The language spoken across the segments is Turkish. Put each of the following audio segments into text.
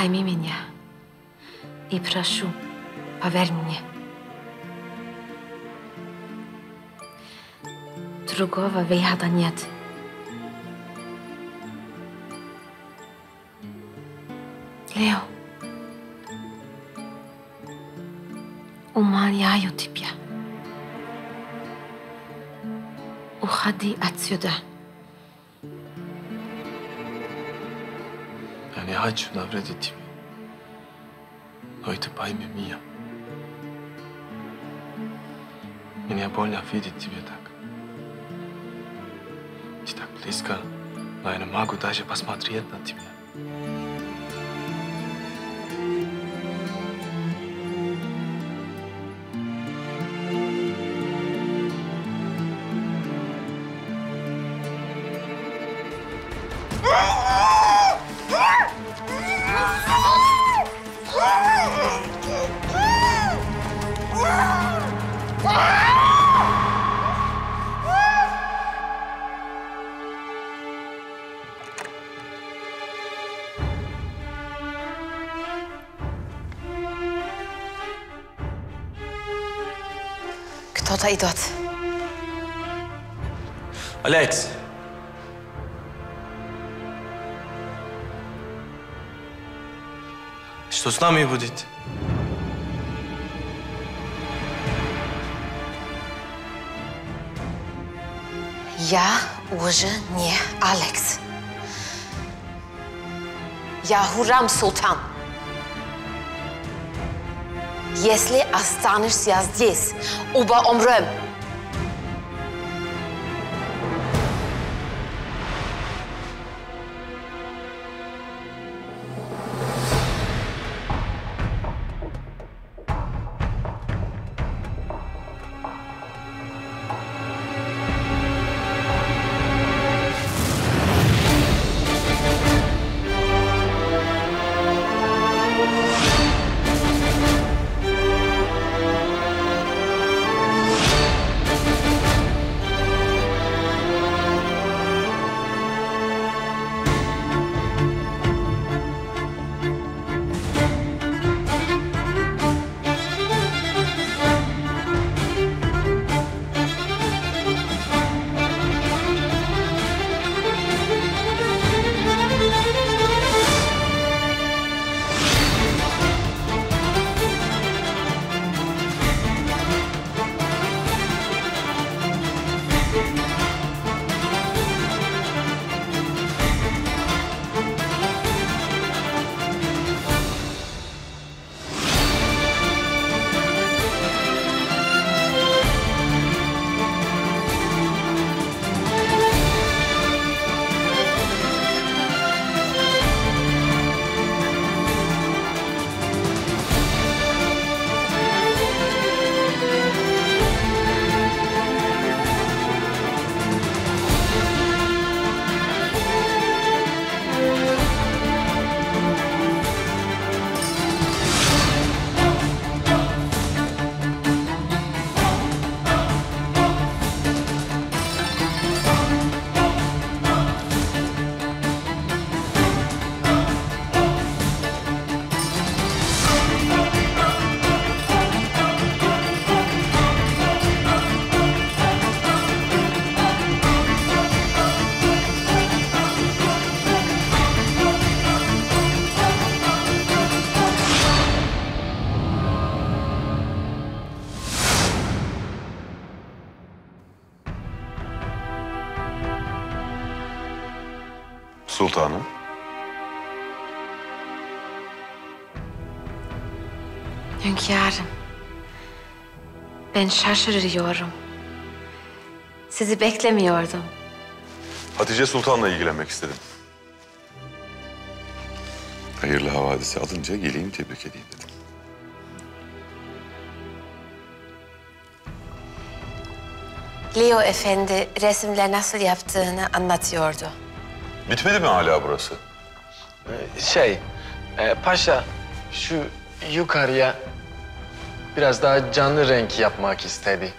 Pojmi mnie i proszę, power mnie. Другого выхода нет. Лео, умоляю тебя, уходи отсюда. Я не хочу навредить тебе. Но это пойми меня. Мне больно видеть тебя так. Ты так близко, но я не могу даже посмотреть на тебя. Кто-то идет. Алекс! Что с нами будет? Я уже не Алекс. Я Хуррам Султан. Если останешься здесь, оба умрем. Sultanım. Hünkârım, ben şaşırıyorum. Sizi beklemiyordum. Hatice Sultan'la ilgilenmek istedim. Hayırlı havadisi alınca geleyim tebrik edeyim dedim. Leo Efendi resimler nasıl yaptığını anlatıyordu. Bitmedi mi hala burası? Paşa şu yukarıya biraz daha canlı renk yapmak istedi.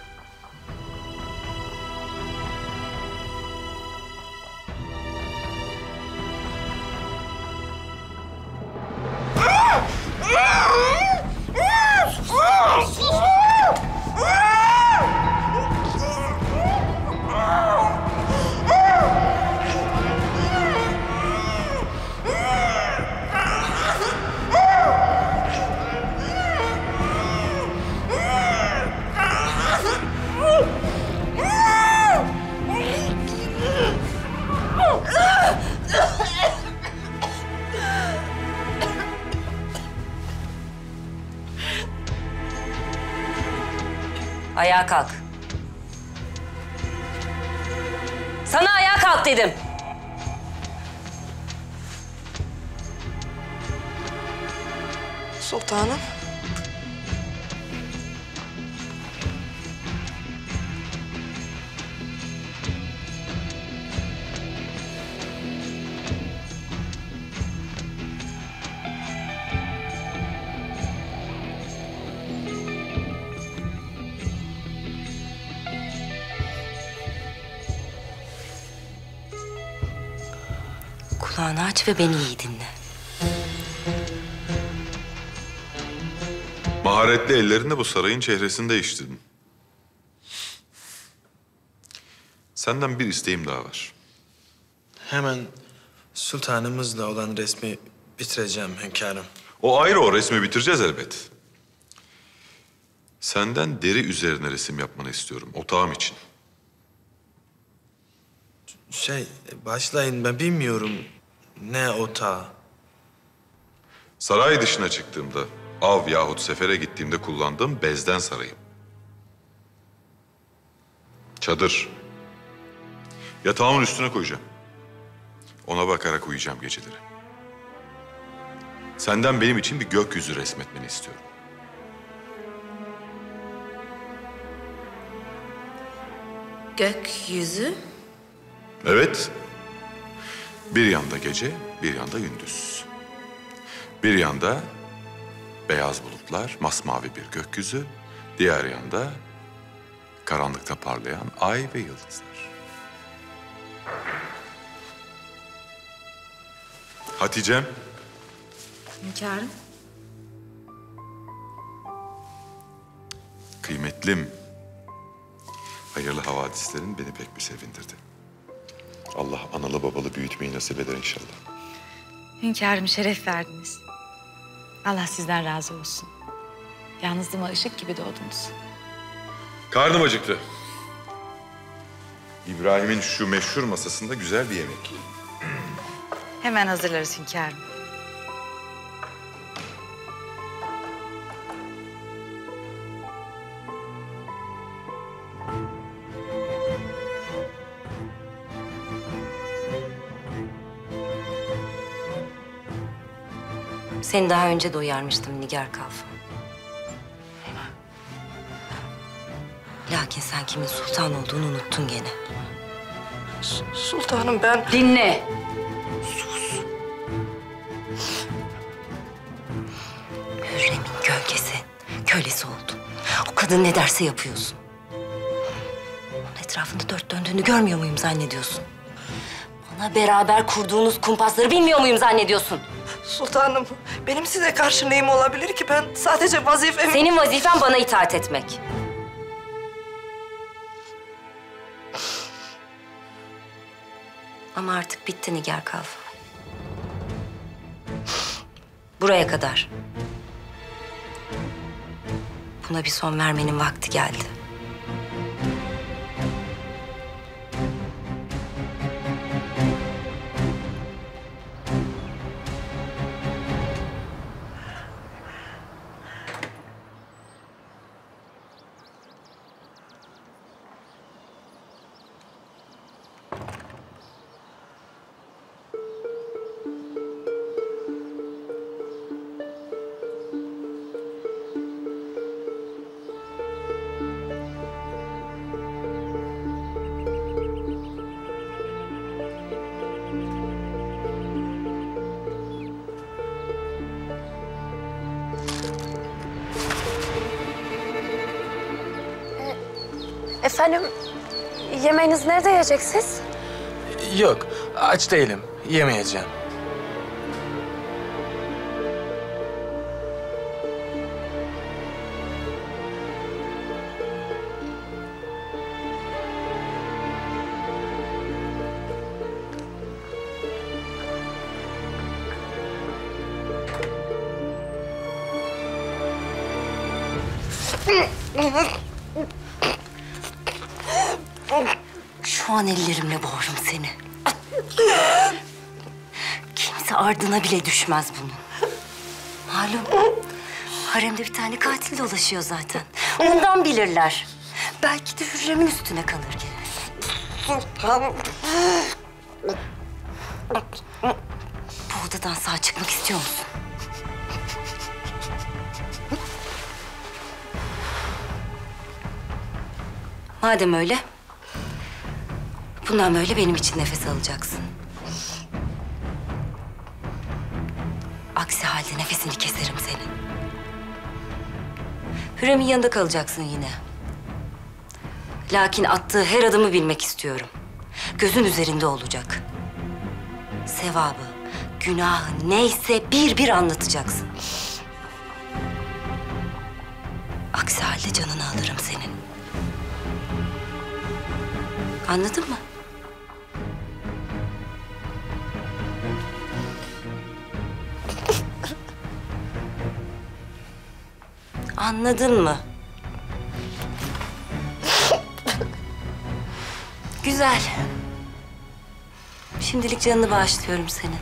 Ayağa kalk. Sana ayağa kalk dedim. Sultanım. Kulağını aç ve beni iyi dinle. Maharetli ellerinle bu sarayın çehresini değiştirdin. Senden bir isteğim daha var. Hemen sultanımızla olan resmi bitireceğim hünkârım. O ayrı, o resmi bitireceğiz elbet. Senden deri üzerine resim yapmanı istiyorum, otağım için. Başlayın, ben bilmiyorum ne otağı. Saray dışına çıktığımda, av yahut sefere gittiğimde kullandığım bezden sarayım. Çadır. Yatağımın üstüne koyacağım. Ona bakarak uyuyacağım geceleri. Senden benim için bir gökyüzü resmetmeni istiyorum. Gökyüzü. Evet. Bir yanda gece, bir yanda gündüz. Bir yanda beyaz bulutlar, masmavi bir gökyüzü. Diğer yanda karanlıkta parlayan ay ve yıldızlar. Hatice'm, Hünkârım. kıymetlim. Hayırlı havadislerin beni pek bir sevindirdi. Allah analı babalı büyütmeyi nasip eder inşallah. Hünkârım şeref verdiniz. Allah sizden razı olsun. Yalnızlığıma ışık gibi doğdunuz. Karnım acıktı. İbrahim'in şu meşhur masasında güzel bir yemek. Hemen hazırlarız hünkârım. Seni daha önce de uyarmıştım Nigar Kalfa. Lakin sen kimin sultan olduğunu unuttun gene. Sultanım ben... Dinle. Hürrem'in gölgesi, kölesi oldun. O kadın ne derse yapıyorsun. Onun etrafında dört döndüğünü görmüyor muyum zannediyorsun? Bana beraber kurduğunuz kumpasları bilmiyor muyum zannediyorsun? Sultanım, benim size karşı neyim olabilir ki? Ben sadece vazifemi... Senin vazifen bana itaat etmek. Ama artık bitti Nigar Kalfa. Buraya kadar. Buna bir son vermenin vakti geldi. Efendim, yemeğinizi nerede yiyeceksiniz? Yok, aç değilim. Yemeyeceğim. Şu an ellerimle boğurum seni. Kimse ardına bile düşmez bunun. Malum, haremde bir tane katil dolaşıyor zaten. Ondan bilirler. Belki de Hürrem'in üstüne kalır gene. Sultanım. Bu odadan sağ çıkmak istiyor musun? Madem öyle, bundan böyle benim için nefes alacaksın. Aksi halde nefesini keserim senin. Hürrem'in yanında kalacaksın yine. Lakin attığı her adımı bilmek istiyorum. Gözün üzerinde olacak. Sevabı, günahı neyse bir bir anlatacaksın. Aksi halde canını alırım senin. Anladın mı? Anladın mı? Güzel. Şimdilik canını bağışlıyorum senin.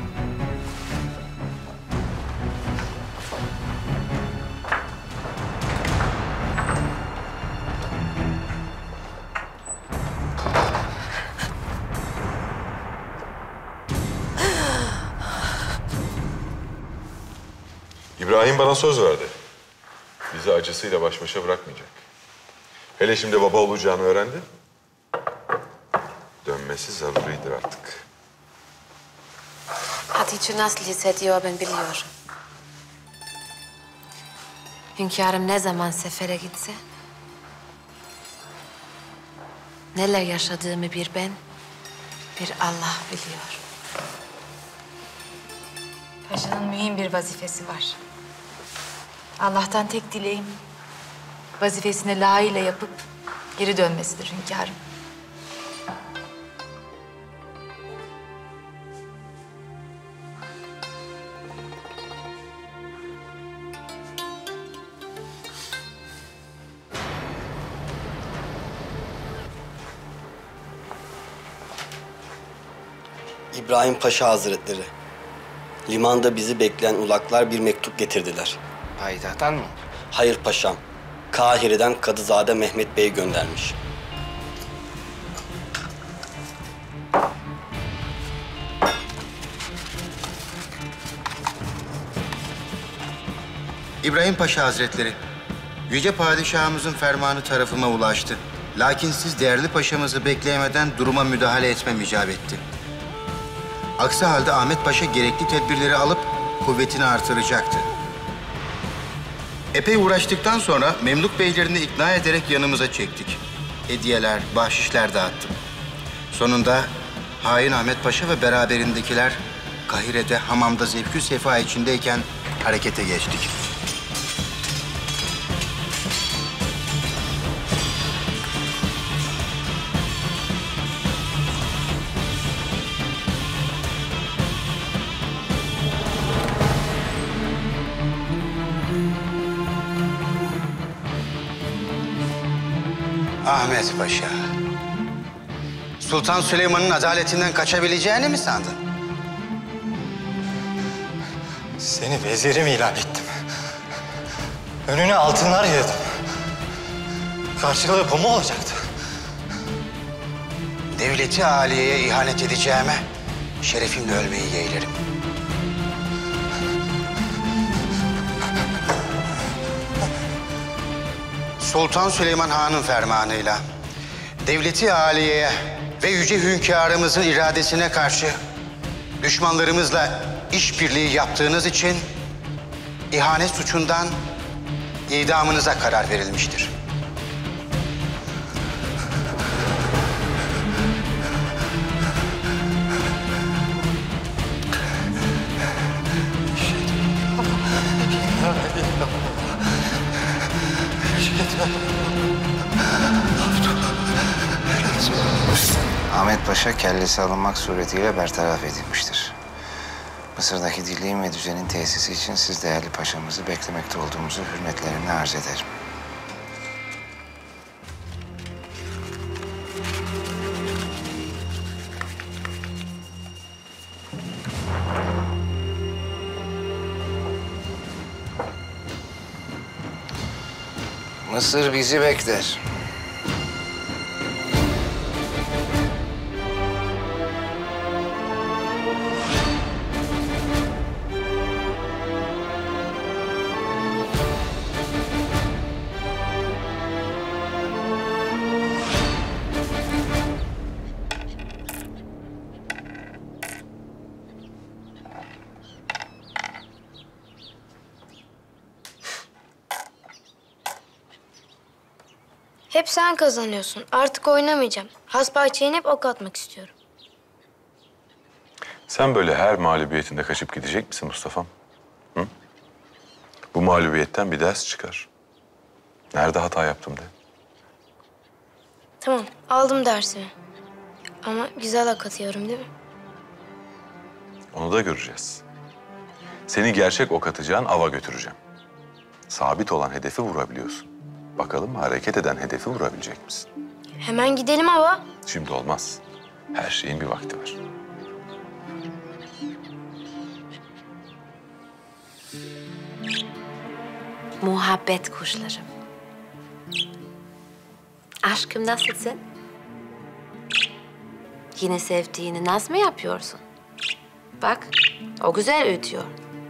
İbrahim bana söz verdi. Bizi acısıyla baş başa bırakmayacak. Hele şimdi baba olacağını öğrendi. Dönmesi zaruridir artık. Hatice nasıl hissediyor ben biliyorum. Hünkârım ne zaman sefere gitse... neler yaşadığımı bir ben, bir Allah biliyor. Paşanın mühim bir vazifesi var. Allah'tan tek dileğim vazifesini layığıyla yapıp geri dönmesidir hünkârım. İbrahim Paşa Hazretleri. Limanda bizi bekleyen ulaklar bir mektup getirdiler. Payitahttan mı? Hayır paşam. Kahire'den Kadızade Mehmet Bey göndermiş. İbrahim Paşa Hazretleri, Yüce Padişahımızın fermanı tarafıma ulaştı. Lakin siz değerli paşamızı bekleyemeden duruma müdahale etmem icap etti. Aksi halde Ahmet Paşa gerekli tedbirleri alıp kuvvetini artıracaktı. Epey uğraştıktan sonra Memluk beylerini ikna ederek yanımıza çektik. Hediyeler, bahşişler dağıttım. Sonunda hain Ahmet Paşa ve beraberindekiler Kahire'de hamamda zevkü sefa içindeyken harekete geçtik. Ahmet Paşa, Sultan Süleyman'ın adaletinden kaçabileceğini mi sandın? Seni vezirim ilan ettim. Önüne altınlar yığdım. Karşılığı bu mu olacaktı? Devleti aliyeye ihanet edeceğime şerefimle ölmeyi yeğlerim. Sultan Süleyman Han'ın fermanıyla devleti aliyeye ve yüce hünkârımızın iradesine karşı düşmanlarımızla işbirliği yaptığınız için ihanet suçundan idamınıza karar verilmiştir. Ahmet Paşa kellesi alınmak suretiyle bertaraf edilmiştir. Mısır'daki dirliğin ve düzenin tesisi için siz değerli paşamızı beklemekte olduğumuzu hürmetlerimle arz ederim. Mısır bizi bekler. Hep sen kazanıyorsun. Artık oynamayacağım. Hasbahçe'ye hep ok atmak istiyorum. Sen böyle her mağlubiyetinde kaçıp gidecek misin Mustafa'm? Hı? Bu mağlubiyetten bir ders çıkar. Nerede hata yaptım de. Tamam, aldım dersimi. Ama güzel ok atıyorum değil mi? Onu da göreceğiz. Seni gerçek ok atacağın ava götüreceğim. Sabit olan hedefi vurabiliyorsun. Bakalım hareket eden hedefi vurabilecek misin? Hemen gidelim ama. Şimdi olmaz. Her şeyin bir vakti var. Muhabbet kuşlarım. Aşkım nasılsın? Yine sevdiğini naz mı yapıyorsun? Bak, o güzel ötüyor.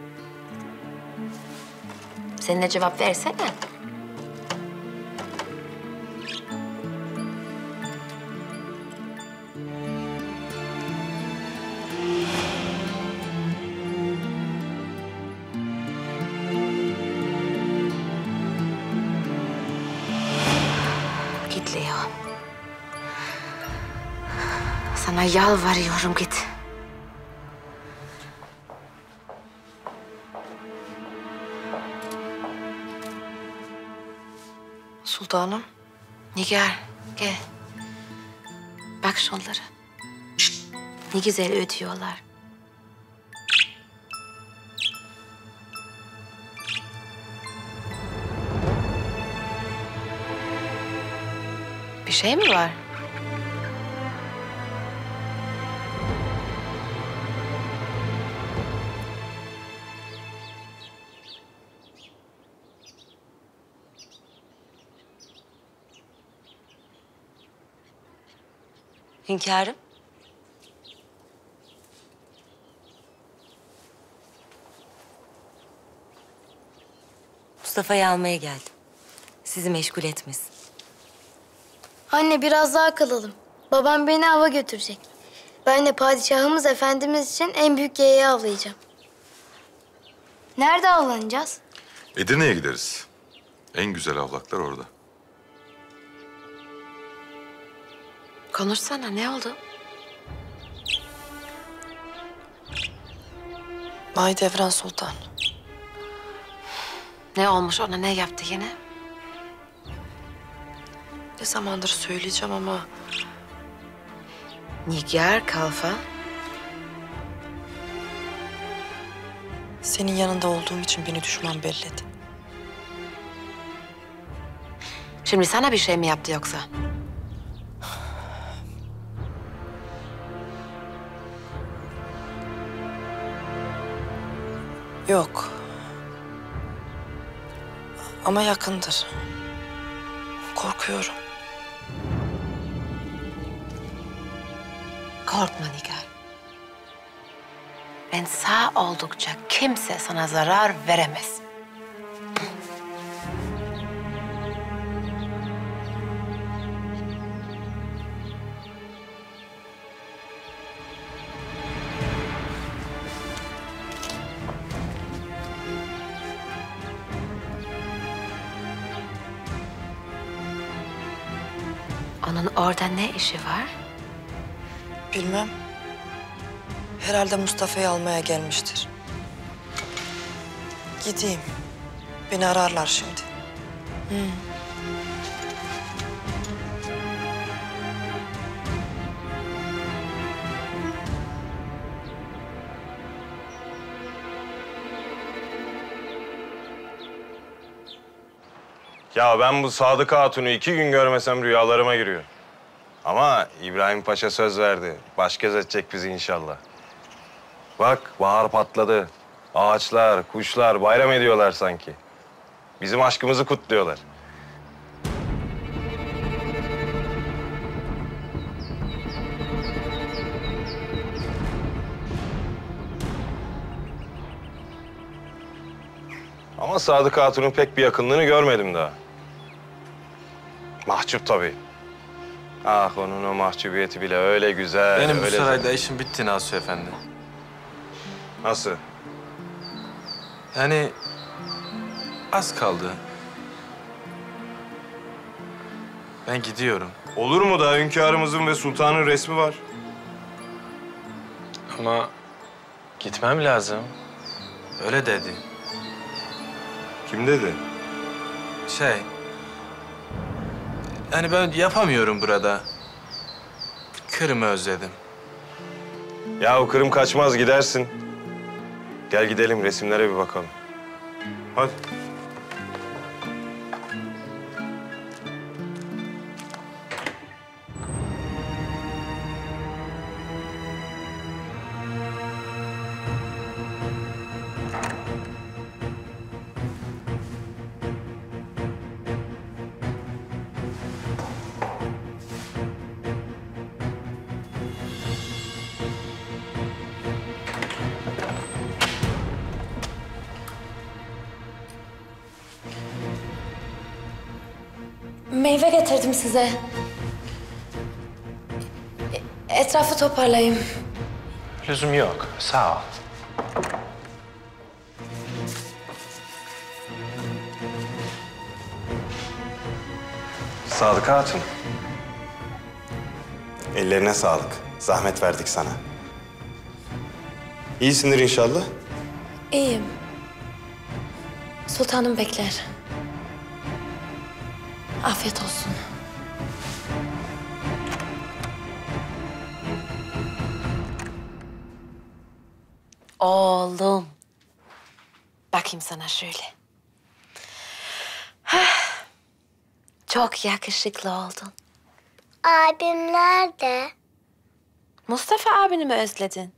Sen de cevap versene. Git Leo. Sana yalvarıyorum git. Sultanım. Nigar, gel. Bak şunlara. Ne güzel ötüyorlar. Bir şey mi var? Hünkârım. Mustafa'yı almaya geldim. Sizi meşgul etmesin. Anne biraz daha kalalım. Babam beni ava götürecek. Ben de padişahımız efendimiz için en büyük yeğeyi avlayacağım. Nerede avlanacağız? Edirne'ye gideriz. En güzel avlaklar orada. Konuşsana, ne oldu? Mahidevran Sultan. Ne olmuş ona, ne yaptı yine? Ne zamandır söyleyeceğim ama Nigar Kalfa. senin yanında olduğum için beni düşman belledi. Şimdi sana bir şey mi yaptı yoksa? Yok. Ama yakındır. Korkuyorum. Korkma Nigar. Ben sağ oldukça kimse sana zarar veremez. Onun orada ne işi var? Bilmem. Herhalde Mustafa'yı almaya gelmiştir. Gideyim. Beni ararlar şimdi. Ya ben bu Sadık Hatun'u 2 gün görmesem rüyalarıma giriyor. Ama İbrahim Paşa söz verdi. Baş göz edecek bizi inşallah. Bak bahar patladı. Ağaçlar, kuşlar bayram ediyorlar sanki. Bizim aşkımızı kutluyorlar. Ama Sadık Hatun'un pek bir yakınlığını görmedim daha. Mahcup tabii. Ah onun o mahcubiyeti bile öyle güzel. Benim bu öyle sarayda işim bitti Nasuh Efendi. Nasıl? Yani az kaldı. Ben gidiyorum. Olur mu da hünkârımızın ve sultanın resmi var. Ama gitmem lazım. Öyle dedi. Kim dedi? Yani ben yapamıyorum burada. Kırım'ı özledim. Yahu Kırım kaçmaz, gidersin. Gel gidelim, resimlere bir bakalım. Hadi. Meyve getirdim size. Etrafı toparlayayım. Lüzum yok. Sağ ol. Sadık Hatun. Ellerine sağlık. Zahmet verdik sana. İyisindir inşallah. İyiyim. Sultanım bekler. Afiyet olsun. Oğlum. Bakayım sana şöyle. Hah. Çok yakışıklı oldun. Abim nerede? Mustafa abini mi özledin?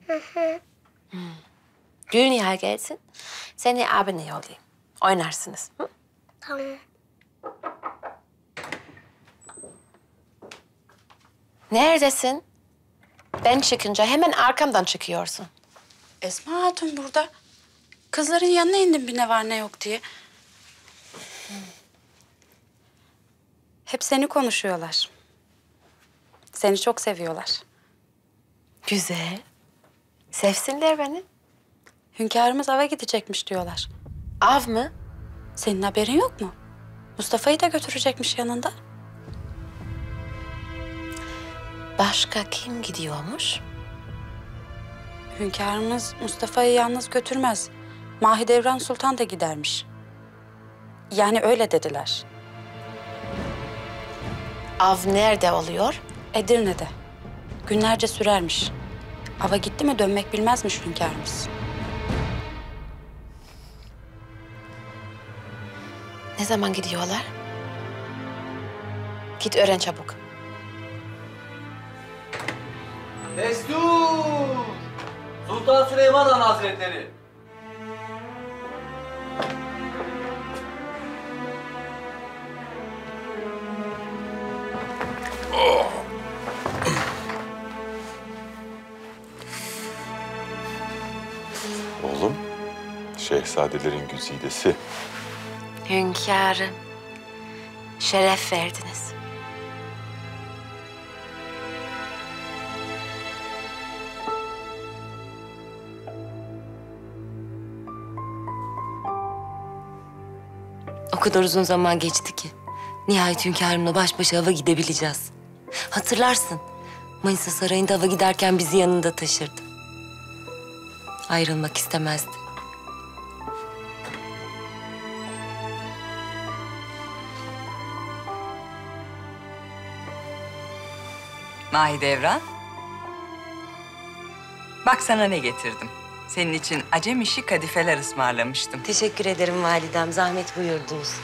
Dünya gelsin. Seni abine yollayayım. Oynarsınız. Hı? Tamam. Neredesin? Ben çıkınca hemen arkamdan çıkıyorsun. Esma Hatun burada. Kızların yanına indim bir ne var ne yok diye. Hep seni konuşuyorlar. Seni çok seviyorlar. Güzel. Sevsinler beni. Hünkârımız ava gidecekmiş diyorlar. Av mı? Senin haberin yok mu? Mustafa'yı da götürecekmiş yanında. Başka kim gidiyormuş? Hünkârımız Mustafa'yı yalnız götürmez. Mahidevran Sultan da gidermiş. Yani öyle dediler. Av nerede oluyor? Edirne'de. Günlerce sürermiş. Ava gitti mi dönmek bilmezmiş hünkârımız. Ne zaman gidiyorlar? Git öğren çabuk. Destur! Sultan Süleyman Han Hazretleri. Oğlum, şehzadelerin güzidesi. Hünkârım, şeref verdiniz. O kadar uzun zaman geçti ki. Nihayet hünkârımla baş başa ava gidebileceğiz. Hatırlarsın, Manisa Sarayı'nda ava giderken bizi yanında taşırdı. Ayrılmak istemezdi. Mahidevran. Bak sana ne getirdim. Senin için acem işi kadifeler ısmarlamıştım. Teşekkür ederim validem. Zahmet buyurdunuz.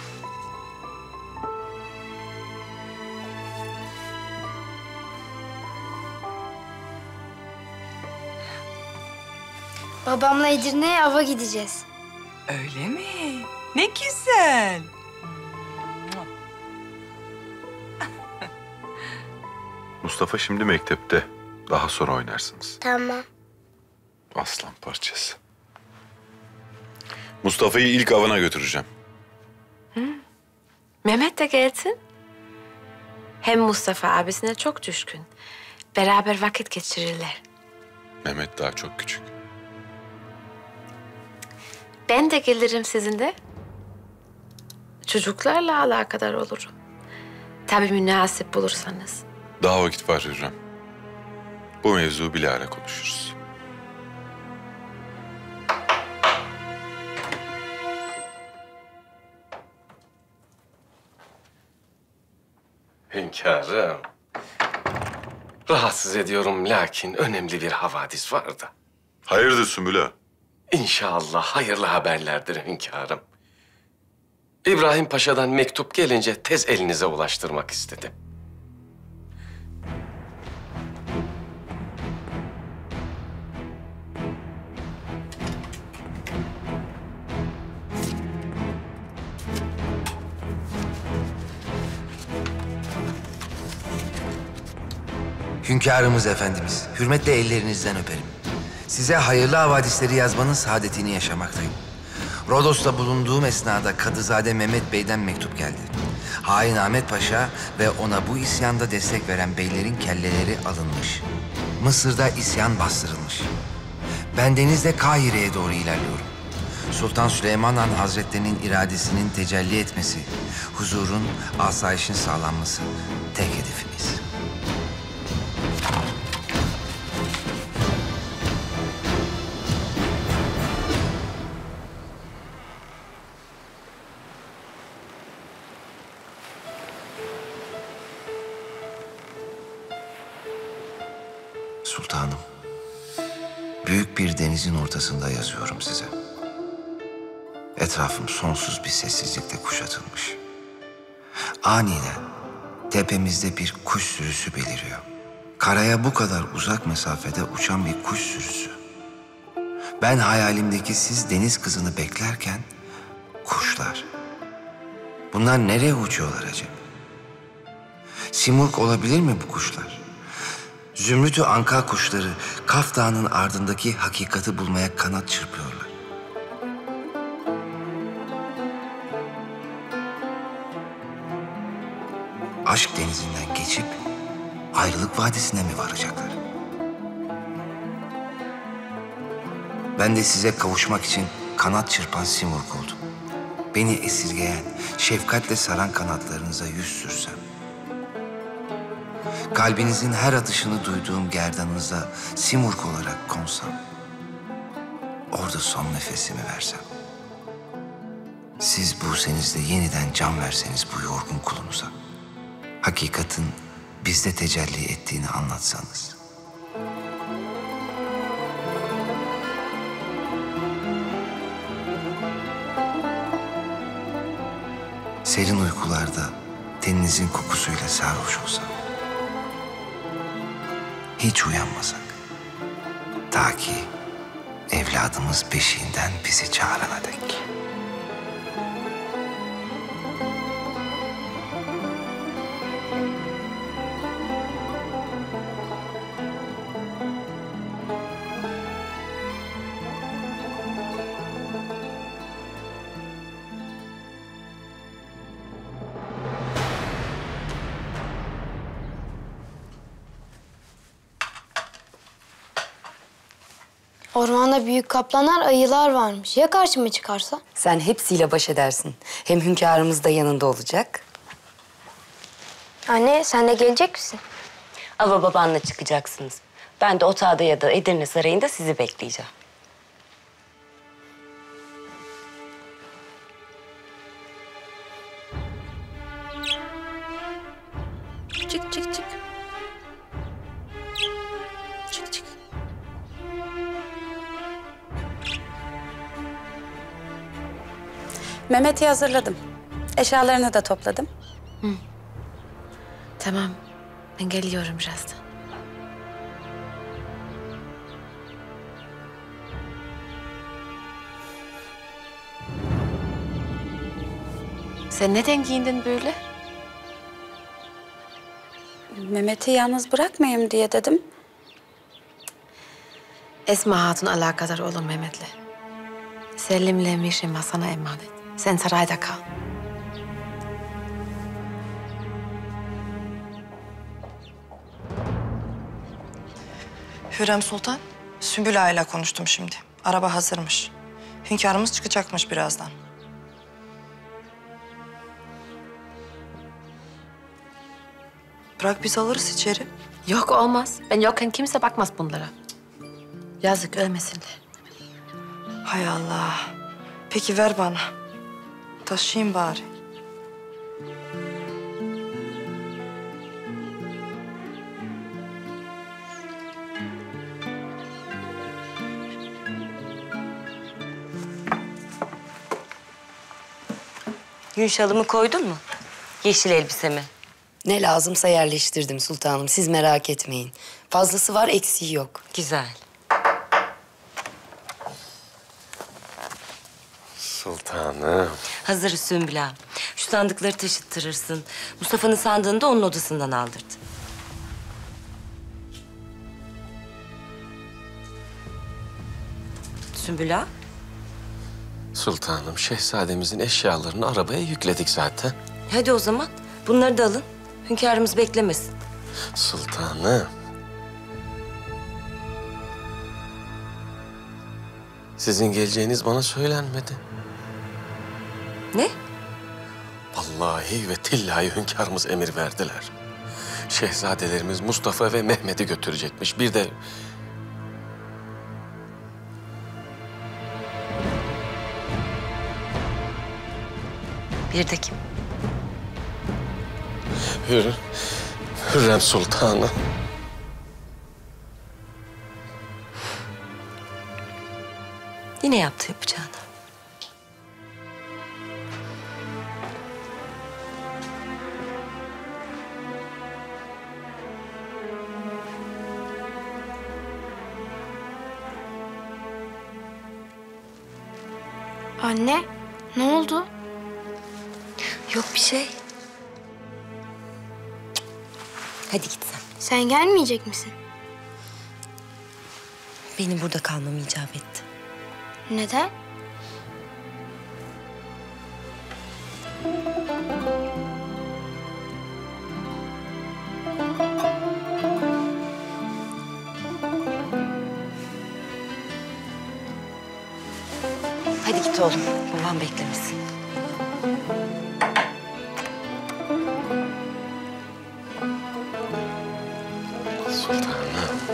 Babamla Edirne'ye ava gideceğiz. Öyle mi? Ne güzel. Mustafa şimdi mektepte. Daha sonra oynarsınız. Tamam. Aslan parçası. Mustafa'yı ilk avına götüreceğim. Mehmet de gelsin. Hem Mustafa abisine çok düşkün. Beraber vakit geçirirler. Mehmet daha çok küçük. Ben de gelirim sizinle. Çocuklarla alakadar olurum. Tabii münasip bulursanız. Daha vakit var Hürrem. Bu mevzu bilahare konuşuruz. Hünkârım. Rahatsız ediyorum lakin önemli bir havadis vardı. Hayırdır Sümbül Ağa? İnşallah hayırlı haberlerdir hünkârım. İbrahim Paşa'dan mektup gelince tez elinize ulaştırmak istedim. Hünkârımız efendimiz, hürmetle ellerinizden öperim. Size hayırlı havadisleri yazmanın saadetini yaşamaktayım. Rodos'ta bulunduğum esnada Kadızade Mehmet Bey'den mektup geldi. Hain Ahmet Paşa ve ona bu isyanda destek veren beylerin kelleleri alınmış. Mısır'da isyan bastırılmış. Ben denizle Kahire'ye doğru ilerliyorum. Sultan Süleyman Han Hazretlerinin iradesinin tecelli etmesi, huzurun, asayişin sağlanması tek hedefimiz. Sultanım, büyük bir denizin ortasında yazıyorum size. Etrafım sonsuz bir sessizlikle kuşatılmış. Aniden tepemizde bir kuş sürüsü beliriyor. Karaya bu kadar uzak mesafede uçan bir kuş sürüsü. Ben hayalimdeki siz deniz kızını beklerken kuşlar. Bunlar nereye uçuyorlar acaba? Simurg olabilir mi bu kuşlar? Zümrüt-ü anka kuşları Kaf Dağı'nın ardındaki hakikati bulmaya kanat çırpıyorlar. Aşk denizinden geçip ayrılık vadisine mi varacaklar? Ben de size kavuşmak için kanat çırpan Simurg oldum. Beni esirgeyen, şefkatle saran kanatlarınıza yüz sürsem. Kalbinizin her atışını duyduğum gerdanınıza Simurg olarak konsam. Orada son nefesimi versem. Siz Buse'nizde yeniden can verseniz bu yorgun kulunuza. Hakikatin bizde tecelli ettiğini anlatsanız. Serin uykularda teninizin kokusuyla sarhoş olsam. Hiç uyanmasak. Ta ki evladımız beşiğinden bizi çağırana dek. Ormanda büyük kaplanlar, ayılar varmış. Ya karşıma çıkarsa? Sen hepsiyle baş edersin. Hem hünkârımız da yanında olacak. Anne, sen de gelecek misin? Ava babanla çıkacaksınız. Ben de otağda ya da Edirne Sarayı'nda sizi bekleyeceğim. Çık, çık, çık. Çık, çık. Mehmet'i hazırladım. Eşyalarını da topladım. Tamam. Ben geliyorum birazdan. Sen neden giyindin böyle? Mehmet'i yalnız bırakmayayım diye dedim. Esma Hatun alakadar olur Mehmet'le. Selim'le Mişima sana emanet. Sen sarayda kal. Hürrem Sultan, Sümbül Ağa ile konuştum şimdi. Araba hazırmış. Hünkârımız çıkacakmış birazdan. Bırak biz alırız içeri. Yok olmaz. Ben yokken kimse bakmaz bunlara. Yazık ölmesinler. Hay Allah. Peki ver bana. Taşıyayım bari. Gün şalımı koydun mu? Yeşil elbisemi. Ne lazımsa yerleştirdim sultanım. Siz merak etmeyin. Fazlası var, eksiği yok. Güzel. Sultanım. Hazır Sümbül ağa. Şu sandıkları taşıttırırsın. Mustafa'nın sandığını da onun odasından aldırdı. Sümbül ağa. Sultanım, şehzademizin eşyalarını arabaya yükledik zaten. Hadi o zaman bunları da alın. Hünkârımız beklemesin. Sultanım. Sizin geleceğiniz bana söylenmedi. Ne? Vallahi ve tillahi hünkârımız emir verdiler. Şehzadelerimiz Mustafa ve Mehmet'i götürecekmiş. Bir de... Bir de kim? Hürrem Sultanı. Yine yaptı yapacağını. Anne, ne oldu? Yok bir şey. Hadi git sen. Sen gelmeyecek misin? Benim burada kalmam icap etti. Neden? Hadi git oğlum. Babam beklemesin. Sultanım.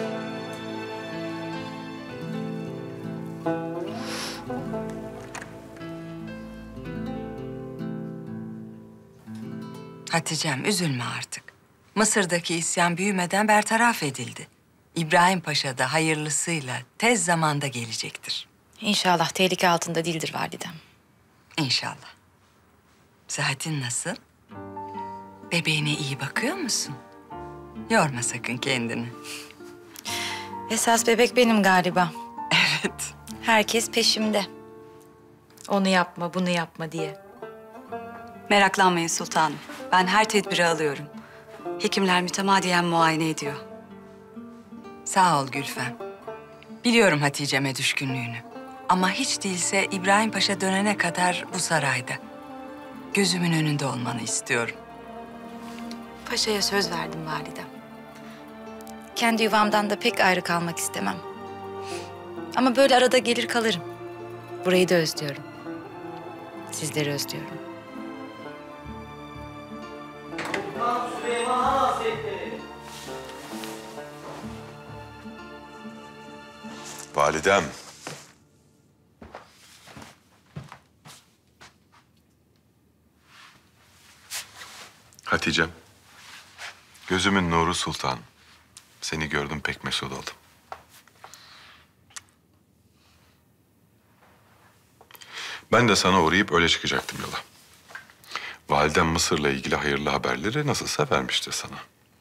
Hatice'm üzülme artık. Mısır'daki isyan büyümeden bertaraf edildi. İbrahim Paşa da hayırlısıyla tez zamanda gelecektir. İnşallah tehlike altında değildir validem. İnşallah. Sıhhatin nasıl? Bebeğine iyi bakıyor musun? Yorma sakın kendini. Esas bebek benim galiba. Evet. Herkes peşimde. Onu yapma, bunu yapma diye. Meraklanmayın sultanım. Ben her tedbiri alıyorum. Hekimler mütemadiyen muayene ediyor. Sağ ol Gülfem. Biliyorum Hatice'me düşkünlüğünü. Ama hiç değilse İbrahim Paşa dönene kadar bu sarayda. Gözümün önünde olmanı istiyorum. Paşa'ya söz verdim validem. Kendi yuvamdan da pek ayrı kalmak istemem. Ama böyle arada gelir kalırım. Burayı da özlüyorum. Sizleri özlüyorum. Süleyman Han Hazretleri. Validem. Hatice'm. Gözümün nuru sultan. Seni gördüm pek mesut oldum. Ben de sana uğrayıp öyle çıkacaktım yola. Validem Mısır'la ilgili hayırlı haberleri nasılsa vermiştir sana.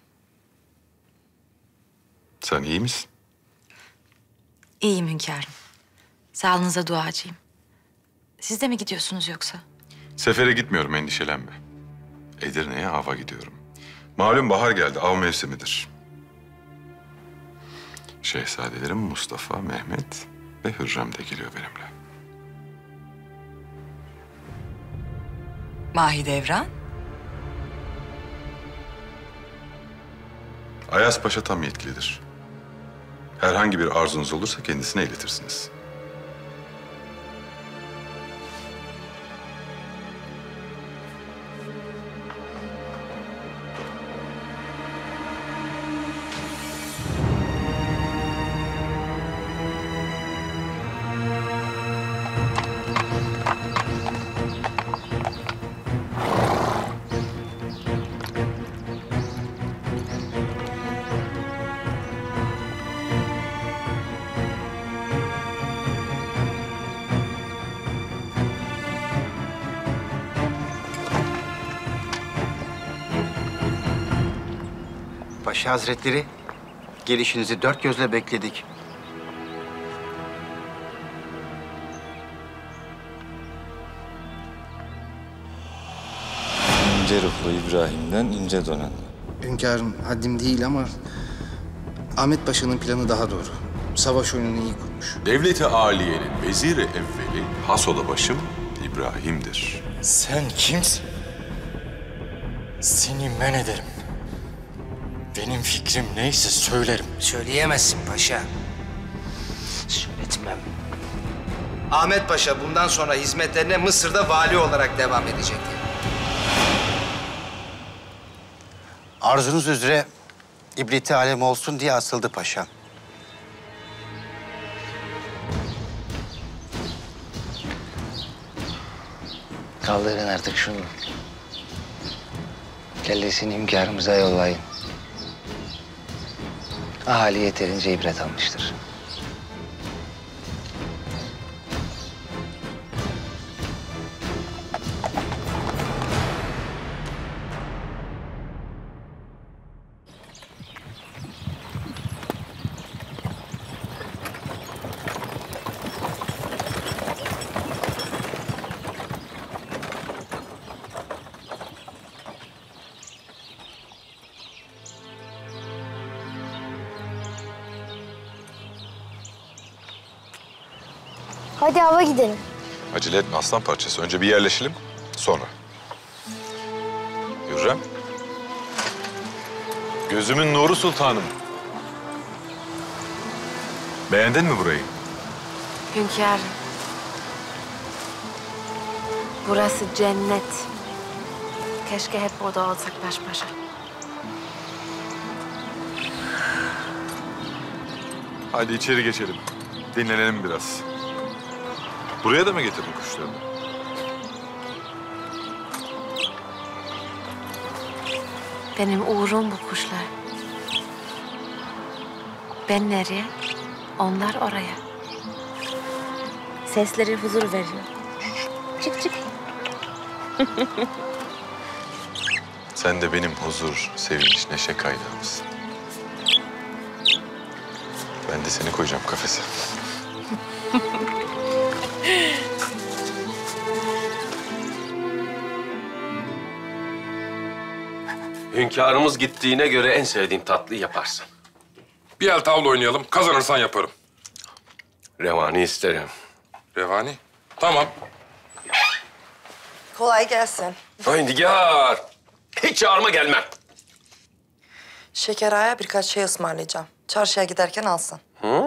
Sen iyi misin? İyiyim hünkârım. Sağlığınıza duacıyım. Siz de mi gidiyorsunuz yoksa? Sefere gitmiyorum, endişelenme. Edirne'ye ava gidiyorum. Malum bahar geldi, av mevsimidir. Şehzadelerim Mustafa, Mehmet ve Hürrem de geliyor benimle. Mahidevran? Ayas Paşa tam yetkilidir. Herhangi bir arzunuz olursa kendisine iletirsiniz. Paşa Hazretleri, gelişinizi dört gözle bekledik. İnce ruhlu İbrahim'den ince dönen. Hünkârım, haddim değil ama Ahmet Paşa'nın planı daha doğru. Savaş oyununu iyi kurmuş. Devlet-i Aliye'nin veziri evveli Hasoda başım İbrahim'dir. Sen kimsin? Seni men ederim. Benim fikrim neyse söylerim. Söyleyemezsin paşa. Söyletmem. Ahmet Paşa bundan sonra hizmetlerine Mısır'da vali olarak devam edecektir. Arzunuz üzere ibreti alem olsun diye asıldı paşam. Kaldırın artık şunu. Kellesini hünkârımıza yollayın. Ahali yeterince ibret almıştır. Hadi hava gidelim. Acele etme aslan parçası. Önce bir yerleşelim, sonra. Hürrem. Gözümün nuru sultanım. Beğendin mi burayı? Hünkârım. Burası cennet. Keşke hep burada olsak baş başa. Hadi içeri geçelim. Dinlenelim biraz. Buraya da mı getirdin kuşlarını? Benim uğrum bu kuşlar. Ben nereye? Onlar oraya. Sesleri huzur veriyor. Çık çık. Sen de benim huzur, sevinç, neşe kaynağımsın. Ben de seni koyacağım kafese. Hünkârımız gittiğine göre en sevdiğin tatlıyı yaparsın. Bir el tavla oynayalım. Kazanırsan yaparım. Revani isterim. Revani? Tamam. Kolay gelsin. Ay Nigar! Hiç çağırma gelmem. Şeker Ağa'ya birkaç şey ısmarlayacağım. Çarşıya giderken alsın.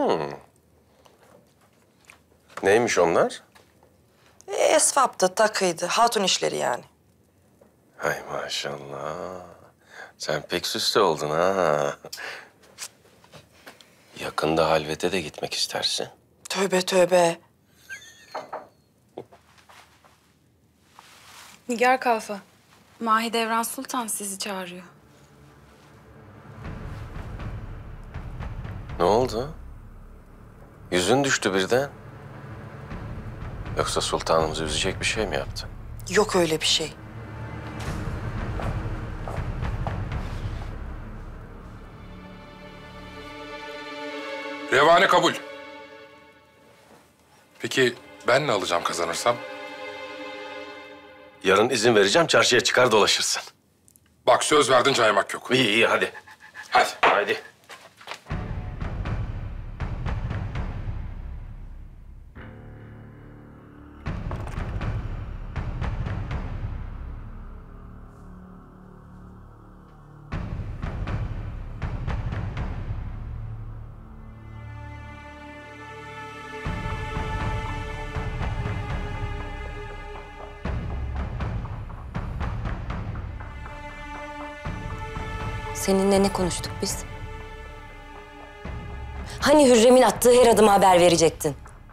Neymiş onlar? Esvaptı, takıydı, hatun işleri yani. Hay maşallah. Sen pek süslü oldun ha. Yakında halvete de gitmek istersin. Tövbe tövbe. Nigar Kalfa, Mahidevran Sultan sizi çağırıyor. Ne oldu? Yüzün düştü birden. Yoksa sultanımızı üzecek bir şey mi yaptın? Yok öyle bir şey. Revani kabul. Peki ben ne alacağım kazanırsam? Yarın izin vereceğim, çarşıya çıkar dolaşırsın. Bak söz verdin, caymak yok. İyi iyi hadi. Hadi. Hadi. Seninle ne konuştuk biz? Hani Hürrem'in attığı her adıma haber verecektin?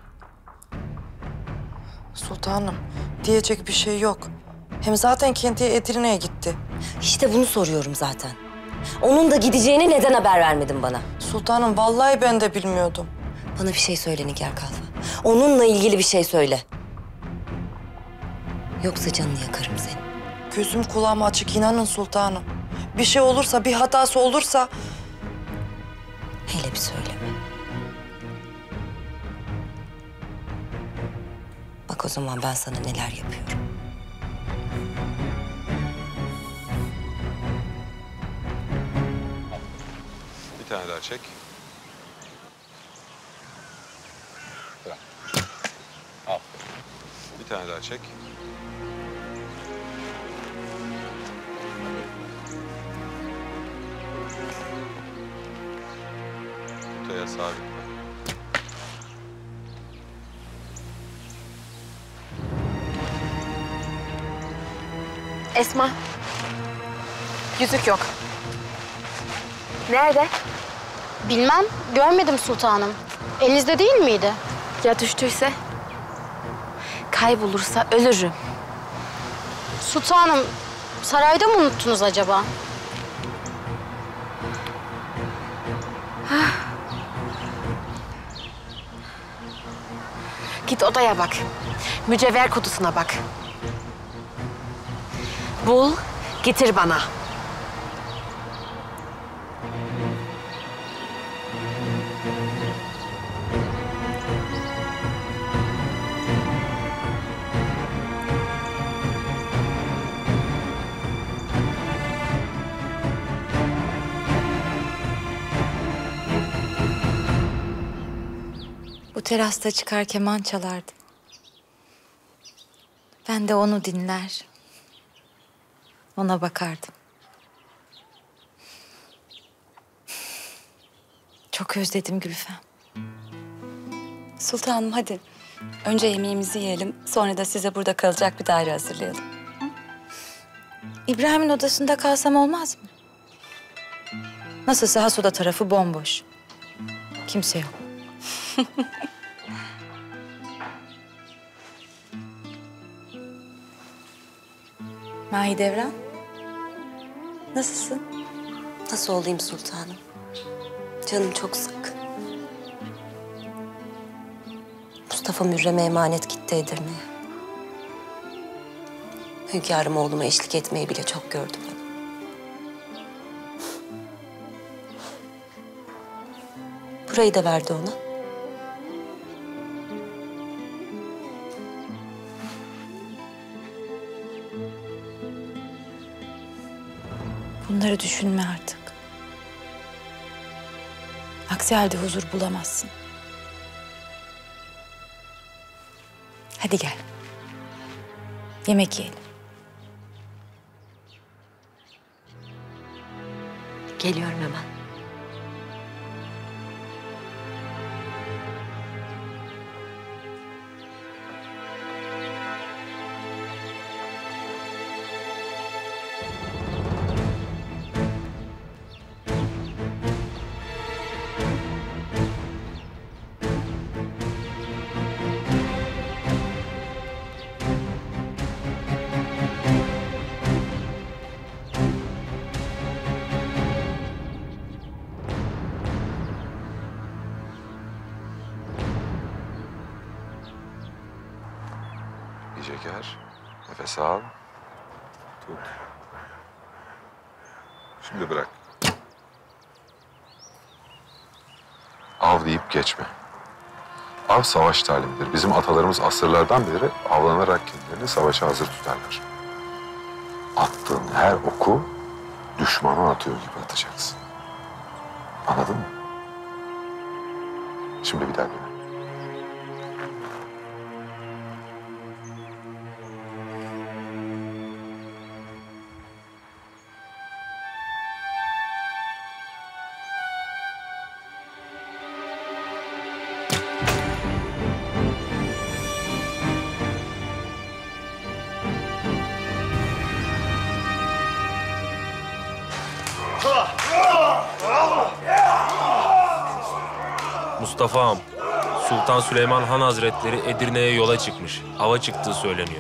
Sultanım, diyecek bir şey yok. Hem zaten kendi Edirne'ye gitti. İşte bunu soruyorum zaten. Onun da gideceğini neden haber vermedin bana? Sultanım, vallahi ben de bilmiyordum. Bana bir şey söyle Nigar Kalfa. Onunla ilgili bir şey söyle. Yoksa canını yakarım senin. Gözüm kulağım açık, inanın sultanım. Bir şey olursa, bir hatası olursa... Hele bir söyleme. Bak o zaman ben sana neler yapıyorum. Bir tane daha çek. Bırak. Al. Bir tane daha çek. Ortaya sabit. Esma. Yüzük yok. Nerede? Bilmem, görmedim sultanım. Elinizde değil miydi? Ya düştüyse? Kaybolursa ölürüm. Sultanım, sarayda mı unuttunuz acaba? Git odaya bak. Mücevher kutusuna bak. Bul, getir bana. Bu terasta çıkar keman çalardı. Ben de onu dinler, ona bakardım. Çok özledim Gülfem. Sultanım hadi. Önce yemeğimizi yiyelim. Sonra da size burada kalacak bir daire hazırlayalım. İbrahim'in odasında kalsam olmaz mı? Nasılsa has oda tarafı bomboş. Kimse yok. Mahidevran, nasılsın? Nasıl olayım sultanım? Canım çok sıkkın. Mustafa Mürrem'e emanet gitti Edirne'ye. Hünkârım oğluma eşlik etmeyi bile çok gördü bana. Burayı da verdi ona. Bunları düşünme artık. Aksi halde huzur bulamazsın. Hadi gel. Yemek yiyelim. Geliyorum hemen. Şeker. Nefes al. Tut. Şimdi bırak. Av deyip geçme. Av savaş talimidir. Bizim atalarımız asırlardan beri avlanarak kendilerini savaşa hazır tutarlar. Attığın her oku düşmana atıyor gibi atacaksın. Anladın mı? Şimdi bir daha dön. Mustafa Ağam, Sultan Süleyman Han Hazretleri Edirne'ye yola çıkmış. Hava çıktığı söyleniyor.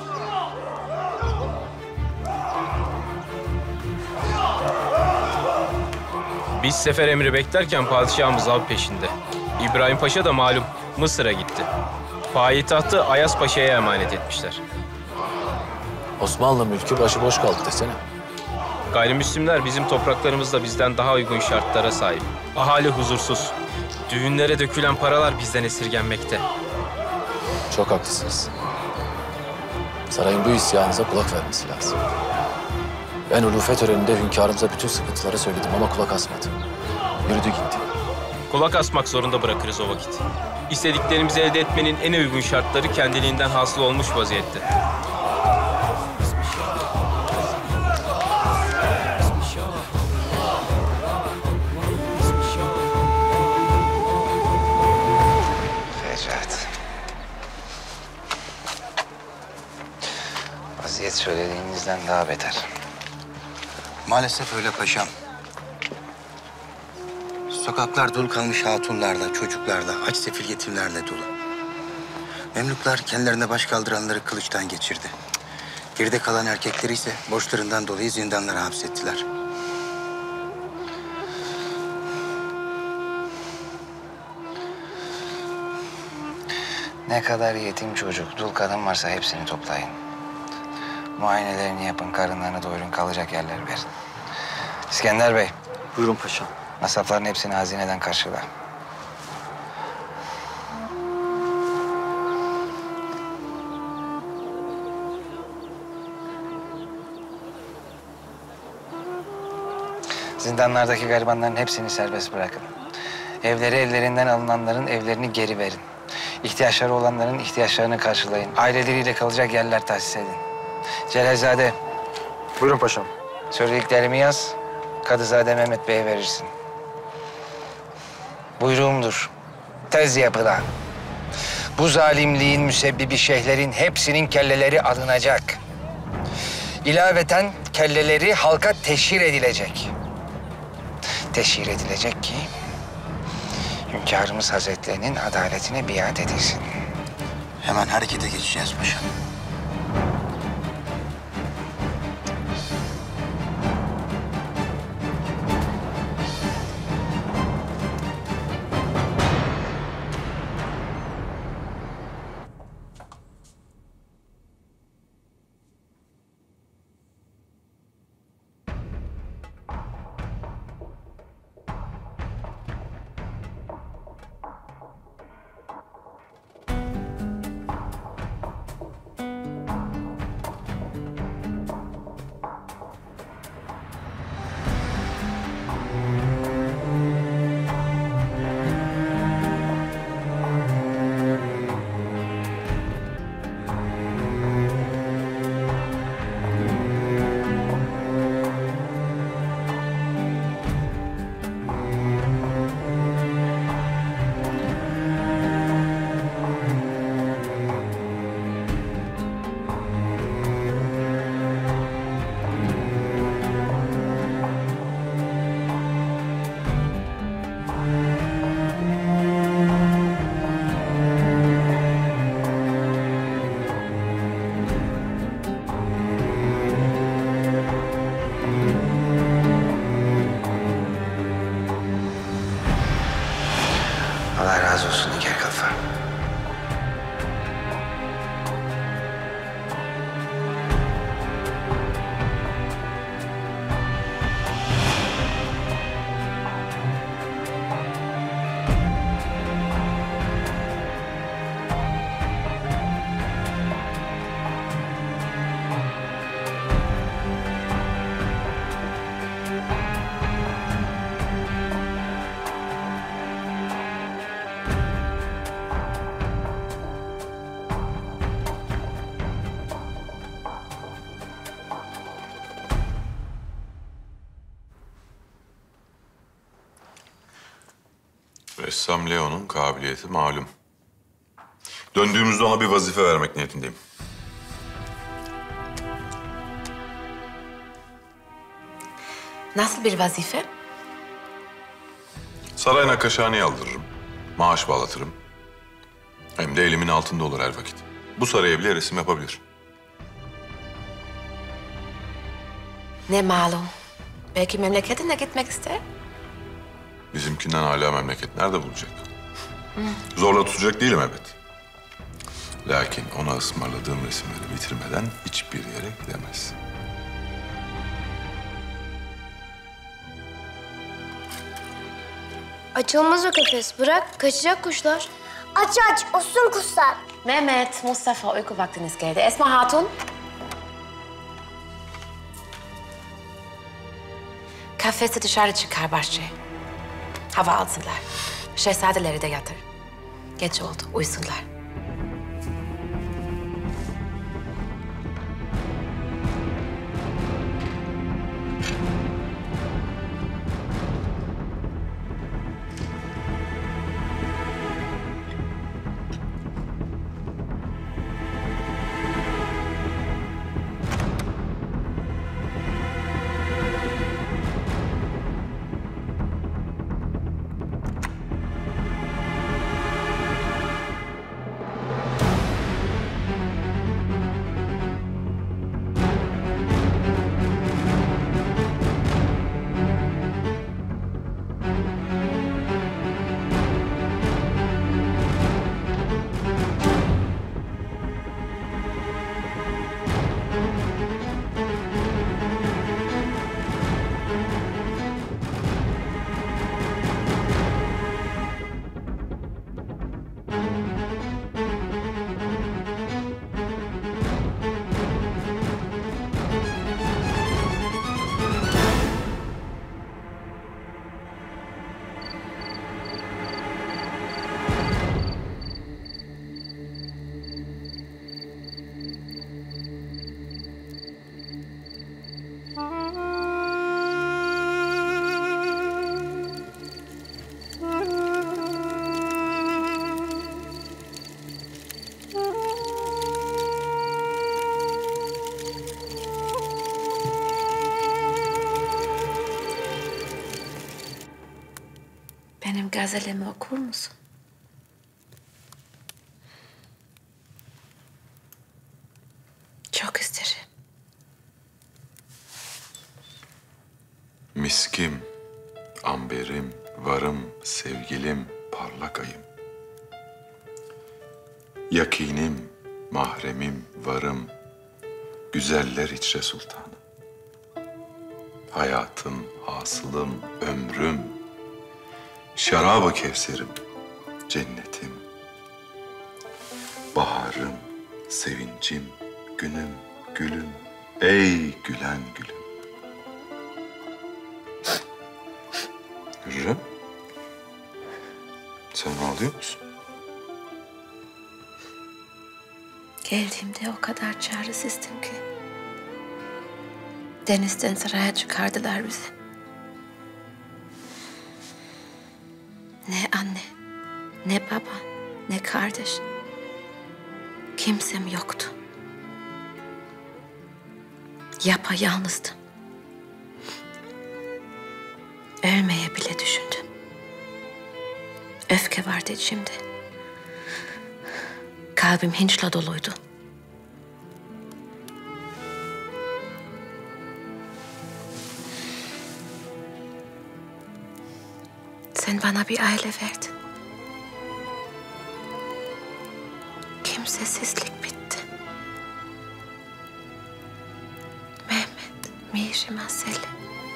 Biz sefer emri beklerken padişahımız av peşinde. İbrahim Paşa da malum Mısır'a gitti. Payitahtı Ayas Paşa'ya emanet etmişler. Osmanlı mülkü başıboş kaldı desene. Gayrimüslimler bizim topraklarımızda bizden daha uygun şartlara sahip. Ahali huzursuz. Düğünlere dökülen paralar bizden esirgenmekte. Çok haklısınız. Sarayın bu isyanınıza kulak vermesi lazım. Ben ulufe töreninde hünkârımıza bütün sıkıntıları söyledim ama kulak asmadı. Yürüdü gitti. Kulak asmak zorunda bırakırız o vakit. İstediklerimizi elde etmenin en uygun şartları kendiliğinden hasıl olmuş vaziyette. Fecat. Vaziyet söylediğinizden daha beter. Maalesef öyle paşam. Sokaklar dul kalmış hatunlarla, çocuklarla, aç sefil yetimlerle dolu. Memluklar kendilerine baş kaldıranları kılıçtan geçirdi. Geride kalan erkekleri ise borçlarından dolayı zindanlara hapsettiler. Ne kadar yetim çocuk, dul kadın varsa hepsini toplayın. Muayenelerini yapın, karınlarını doyurun, kalacak yerler verin. İskender Bey. Buyurun paşam. Masrafların hepsini hazineden karşıla. Zindanlardaki garibanların hepsini serbest bırakın. Evleri ellerinden alınanların evlerini geri verin. İhtiyaçları olanların ihtiyaçlarını karşılayın. Aileleriyle kalacak yerler tahsis edin. Celalzade. Buyurun paşam. Söylediklerimi yaz. Kadızade Mehmet Bey'e verirsin. Buyruğumdur. Tez yapıla. Bu zalimliğin müsebbibi şeyhlerin hepsinin kelleleri alınacak. İlaveten kelleleri halka teşhir edilecek. Teşhir edilecek ki hünkârımız Hazretlerinin adaletine biat edilsin. Hemen harekete geçeceğiz paşam. Allah razı olsun Nigar Kalfa. Ressam Leo'nun kabiliyeti malum. Döndüğümüzde ona bir vazife vermek niyetindeyim. Nasıl bir vazife? Saray nakaşhaneyi aldırırım. Maaş bağlatırım. Hem de elimin altında olur her vakit. Bu saraya bile resim yapabilir. Ne malum. Belki memleketine gitmek ister. Bizimkinden hala memleket nerede bulacak? Zorla tutacak değilim elbet. Lakin ona ısmarladığım resimleri bitirmeden hiçbir yere gidemez. Açılmaz o kafes. Bırak, kaçacak kuşlar. Aç aç, olsun kuşlar. Mehmet, Mustafa uyku vaktiniz geldi. Esma Hatun. Kafesi dışarı çıkar bahçeye. Hava alsınlar. Şehzadeleri de yatır. Geç oldu, uyusunlar. Benim gazelimi okur musun? Çok isterim. Miskim, amberim, varım, sevgilim, parlak ayım. Yakinim, mahremim, varım, güzeller içre sultanım. Hayatım, hasılım, ömrüm, şarab-ı kevserim, cennetim. Baharım, sevincim, günüm, gülüm, ey gülen gülüm. Hürrem, sen ağlıyor musun? Geldiğimde o kadar çaresizdim ki. Denizden saraya çıkardılar bizi. Ne anne, ne baba, ne kardeş. Kimsem yoktu. Yapayalnızdım. Ölmeye bile düşündüm. Öfke vardı içimde. Kalbim hinçle doluydu. Sen bana bir aile verdin. Kimsesizlik bitti. Mehmet, Mihrimah, Selim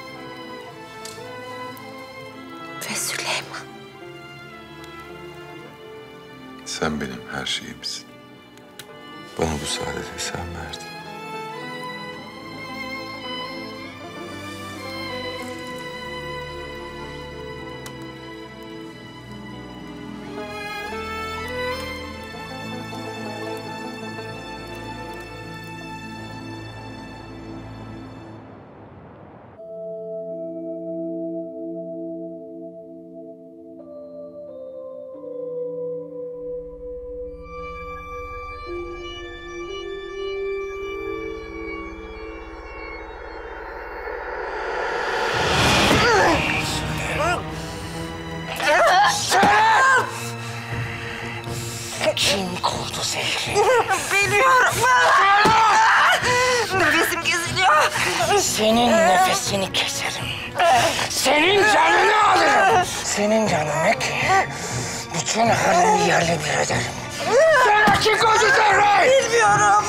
ve Süleyman. Sen benim her şeyimsin. Bana bu saadeti sen verdin. Kim kovdu seni? Biliyorum. Nefesim kesiliyor. Senin nefesini keserim. Senin canını alırım. Senin canın ne ki? Bütün haremi yerle bir ederim. Sana kim kovdu seni? Bilmiyorum.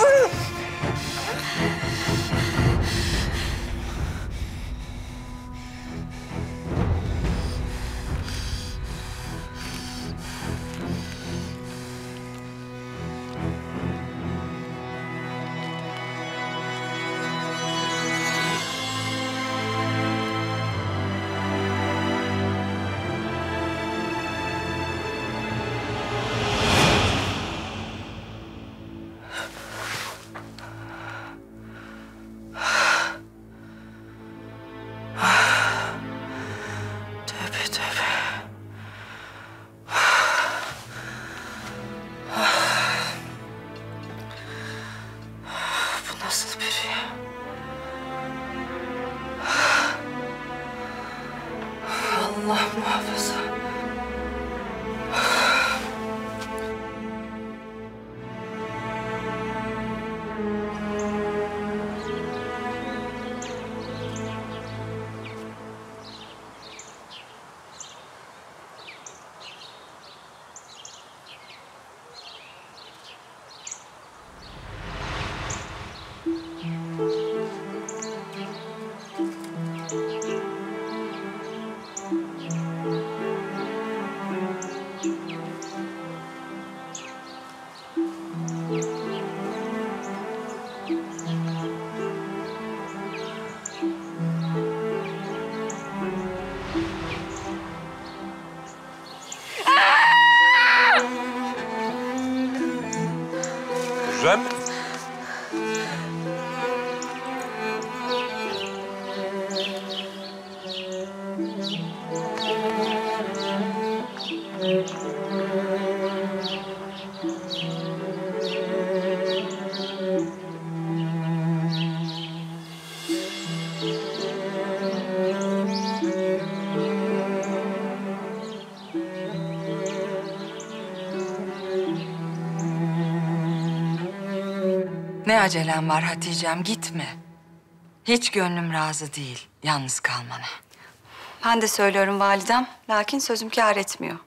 Ne acelem var Hatice'm, gitme. Hiç gönlüm razı değil yalnız kalmana. Ben de söylüyorum validem, lakin sözüm kâr etmiyor.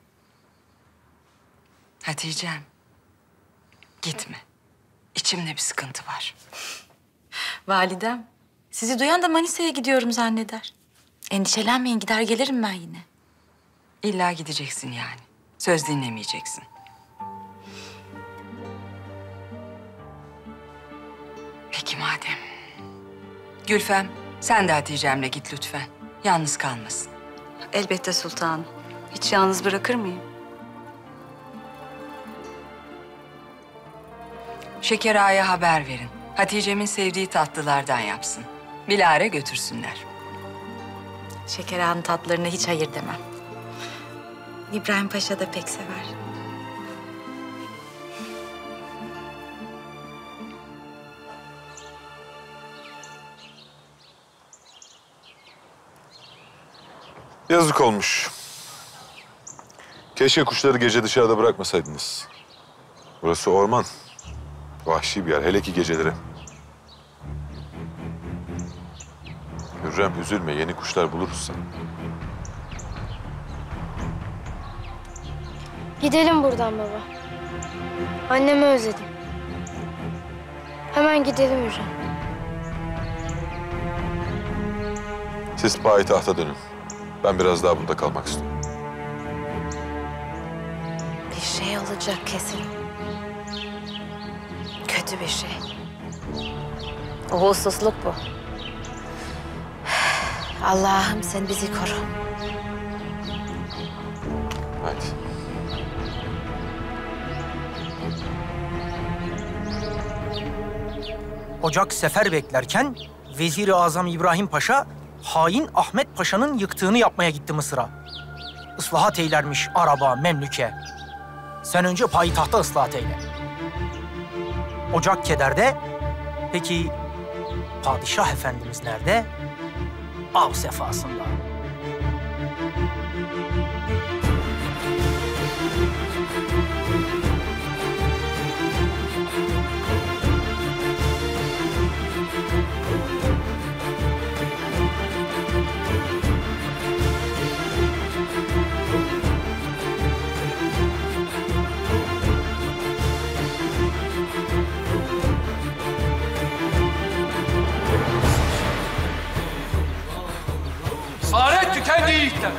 Hatice'm, gitme. İçimde bir sıkıntı var. Validem, sizi duyan da Manisa'ya gidiyorum zanneder. Endişelenmeyin, gider gelirim ben yine. İlla gideceksin yani. Söz dinlemeyeceksin. Peki madem. Gülfem, sen de Hatice'mle git lütfen. Yalnız kalmasın. Elbette sultanım. Hiç yalnız bırakır mıyım? Şeker Ağa'ya haber verin. Hatice'min sevdiği tatlılardan yapsın. Bilare götürsünler. Şeker Ağa'nın tatlarına hiç hayır demem. İbrahim Paşa da pek sever. Yazık olmuş. Keşke kuşları gece dışarıda bırakmasaydınız. Burası orman. Vahşi bir yer, hele ki geceleri. Hürrem üzülme, yeni kuşlar buluruz sen. Gidelim buradan baba. Annemi özledim. Hemen gidelim Hürrem. Siz payitahta dönün. Ben biraz daha burada kalmak istiyorum. Bir şey olacak kesin. Kötü bir şey. Uğursuzluk bu. Allah'ım sen bizi koru. Hadi. Ocak sefer beklerken Vezir-i Azam İbrahim Paşa hain Ahmet Paşa'nın yıktığını yapmaya gitti Mısır'a. Islahat eylermiş araba, memlüke. Sen önce payitahta ıslahat eyle. Ocak kederde. Peki padişah efendimiz nerede? Av sefasında. Saret tükendi yiğitler.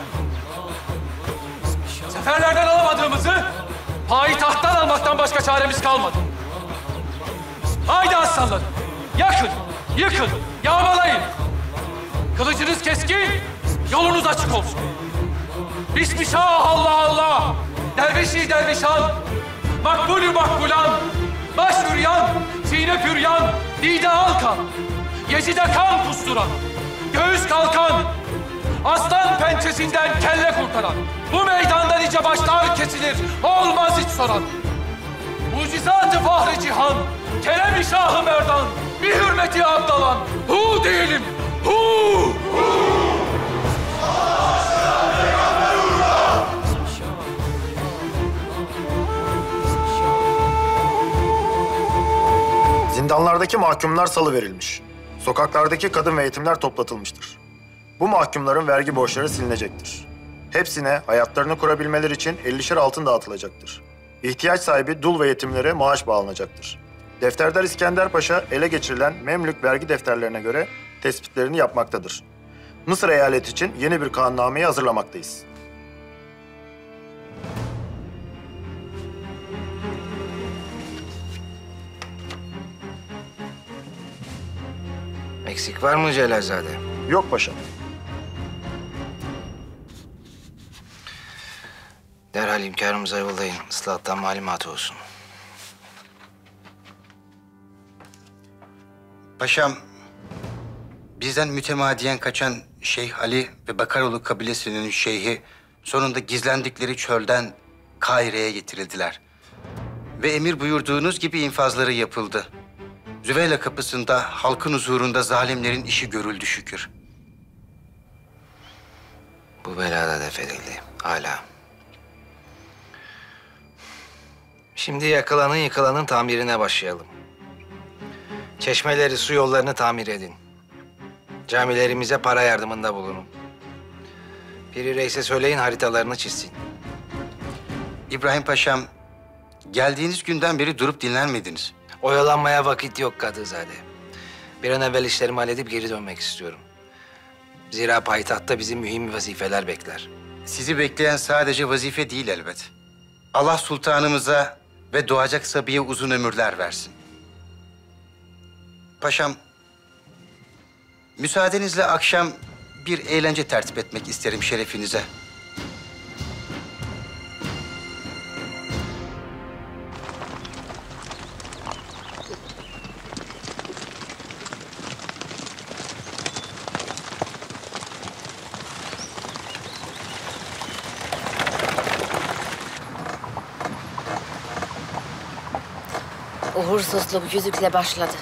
Seferlerden alamadığımızı payitahttan almaktan başka çaremiz kalmadı. Haydi aslanlarım, yakın, yıkın, yağmalayın. Kılıcınız keskin, yolunuz açık olsun. Bismillah, Allah Allah, dervişi dervişan, makbulü makbulan, baş üryan, sine püryan, dide halkan, Yezide kan kusturan, göğüs kalkan, aslan pençesinden kelle kurtaran, bu meydandan nice başlar kesilir, olmaz hiç soran. Mucizat-ı fahri cihan, kerem-i şah-ı merdan, bir hürmeti abdalan, hu diyelim, hu! Zindanlardaki mahkumlar salıverilmiş. Sokaklardaki kadın ve yetimler toplatılmıştır. Bu mahkumların vergi borçları silinecektir. Hepsine hayatlarını kurabilmeleri için 50'şer altın dağıtılacaktır. İhtiyaç sahibi dul ve yetimlere maaş bağlanacaktır. Defterdar İskender Paşa ele geçirilen Memlük vergi defterlerine göre tespitlerini yapmaktadır. Mısır eyaleti için yeni bir kanunnameyi hazırlamaktayız. Eksik var mı Celalzade? Yok paşam. Derhal hünkârımıza yollayın. Islahattan malumatı olsun. Paşam, bizden mütemadiyen kaçan Şeyh Ali ve Bakaroğlu kabilesinin şeyhi sonunda gizlendikleri çölden Kahire'ye getirildiler. Ve emir buyurduğunuz gibi infazları yapıldı. Züveyla kapısında halkın huzurunda zalimlerin işi görüldü şükür. Bu belada defedildi. Hala. Şimdi yakılanın yıkılanın tamirine başlayalım. Çeşmeleri, su yollarını tamir edin. Camilerimize para yardımında bulunun. Piri Reis'e söyleyin haritalarını çizsin. İbrahim Paşam, geldiğiniz günden beri durup dinlenmediniz. Oyalanmaya vakit yok Kadızade. Bir an evvel işlerimi halledip geri dönmek istiyorum. Zira payitahtta bizi mühim vazifeler bekler. Sizi bekleyen sadece vazife değil elbet. Allah sultanımıza ve doğacak Sabiye uzun ömürler versin. Paşam, müsaadenizle akşam bir eğlence tertip etmek isterim şerefinize. Uğursuzluk yüzükle başladı.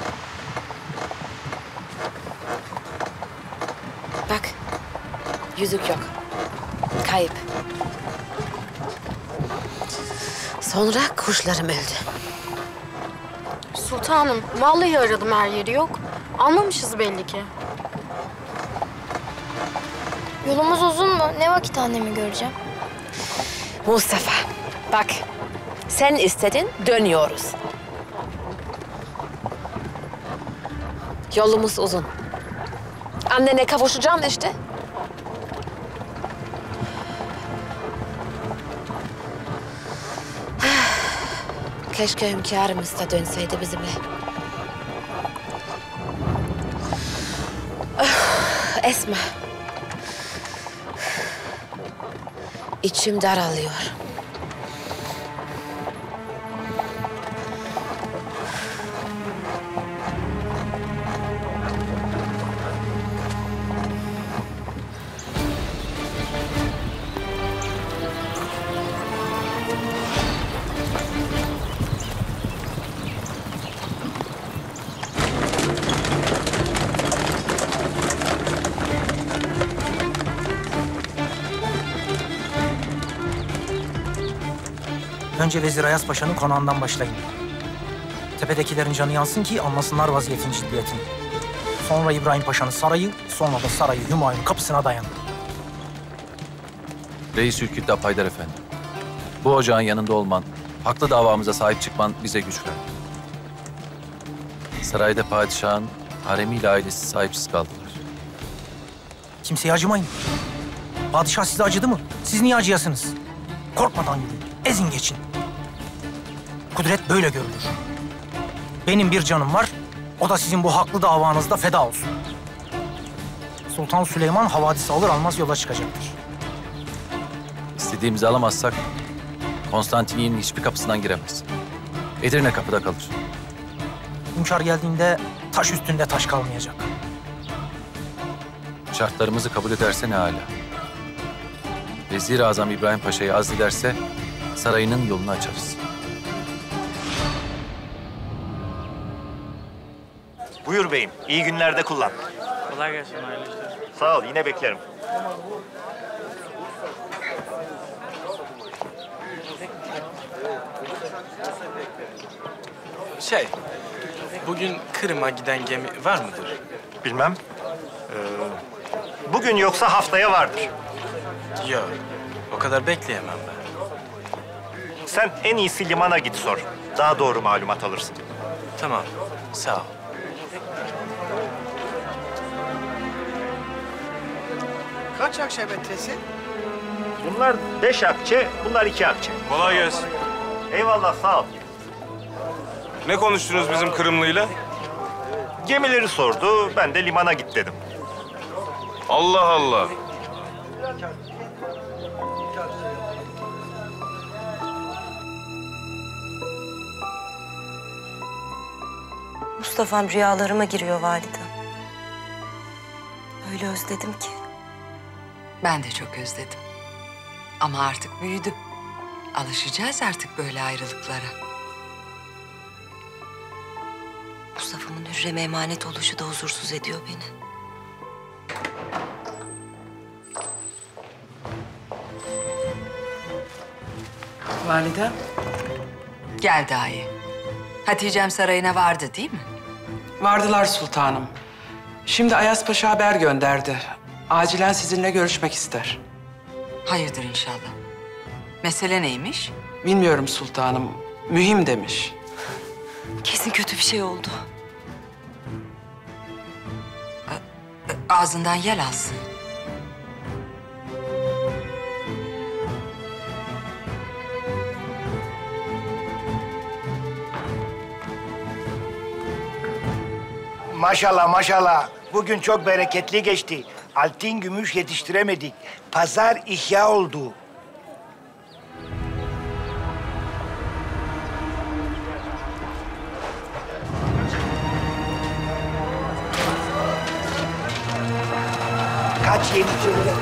Bak, yüzük yok. Kayıp. Sonra kuşlarım öldü. Sultanım, vallahi aradım her yeri yok. Almamışız belli ki. Yolumuz uzun mu? Ne vakit annemi göreceğim? Mustafa, bak. Sen istedin, dönüyoruz. Yolumuz uzun. Annene kavuşacağım işte. Keşke hünkârımız da dönseydi bizimle. Esma. İçim daralıyor. Önce Vezir Ayas Paşa'nın konağından başlayın. Tepedekilerin canı yansın ki anlasınlar vaziyetin ciddiyetini. Sonra İbrahim Paşa'nın sarayı, sonra da sarayı Hümayun'un kapısına dayanın. Reis Ülküddap Haydar Efendi. Bu ocağın yanında olman, haklı davamıza sahip çıkman bize güç verdi. Sarayda padişahın haremiyle ailesi sahipsiz kaldılar. Kimseye acımayın. Padişah size acıdı mı? Siz niye acıyasınız? Korkmadan yürüyün, ezin geçin. Kudret böyle görülür. Benim bir canım var, o da sizin bu haklı davanızda feda olsun. Sultan Süleyman havadisi alır almaz yola çıkacaktır. İstediğimizi alamazsak Konstantiniyye'nin hiçbir kapısından giremez. Edirne kapıda kalır. Hünkâr geldiğinde taş üstünde taş kalmayacak. Şartlarımızı kabul ederse ne âlâ. Vezir-i Azam İbrahim Paşa'yı azlederse sarayının yolunu açarız. Buyur beyim. İyi günlerde kullan. Kolay gelsin, hayırlı işler. Sağ ol, yine beklerim. Bugün Kırım'a giden gemi var mıdır? Bilmem. Bugün yoksa haftaya vardır. Yok, o kadar bekleyemem ben. Sen en iyisi limana git sor. Daha doğru malumat alırsın. Tamam, sağ ol. Kaç akçe metresi? Bunlar 5 akçe, bunlar 2 akçe. Kolay gelsin. Eyvallah, sağ ol. Ne konuştunuz bizim Kırımlı'yla? Gemileri sordu, ben de limana git dedim. Allah Allah. Mustafa'm rüyalarıma giriyor validem. Öyle özledim ki. Ben de çok özledim. Ama artık büyüdüm. Alışacağız artık böyle ayrılıklara. Mustafa'mın Hürrem'e emanet oluşu da huzursuz ediyor beni. Validem. Gel dahi. Hatice'm sarayına vardı değil mi? Vardılar sultanım. Şimdi Ayas Paşa haber gönderdi. Acilen sizinle görüşmek ister. Hayırdır inşallah. Mesele neymiş? Bilmiyorum sultanım. Mühim demiş. Kesin kötü bir şey oldu. Ağzından yel alsın. Maşallah maşallah. Bugün çok bereketli geçti. Altın gümüş yetiştiremedik. Pazar ihya oldu. Kaç Yeniçeri?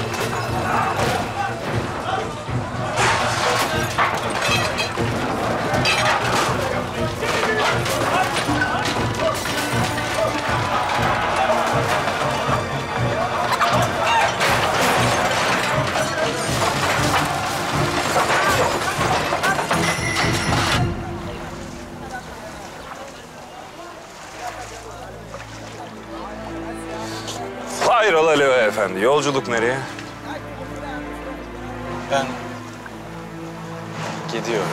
Hayrola Leo Efendi, yolculuk nereye? Ben gidiyorum.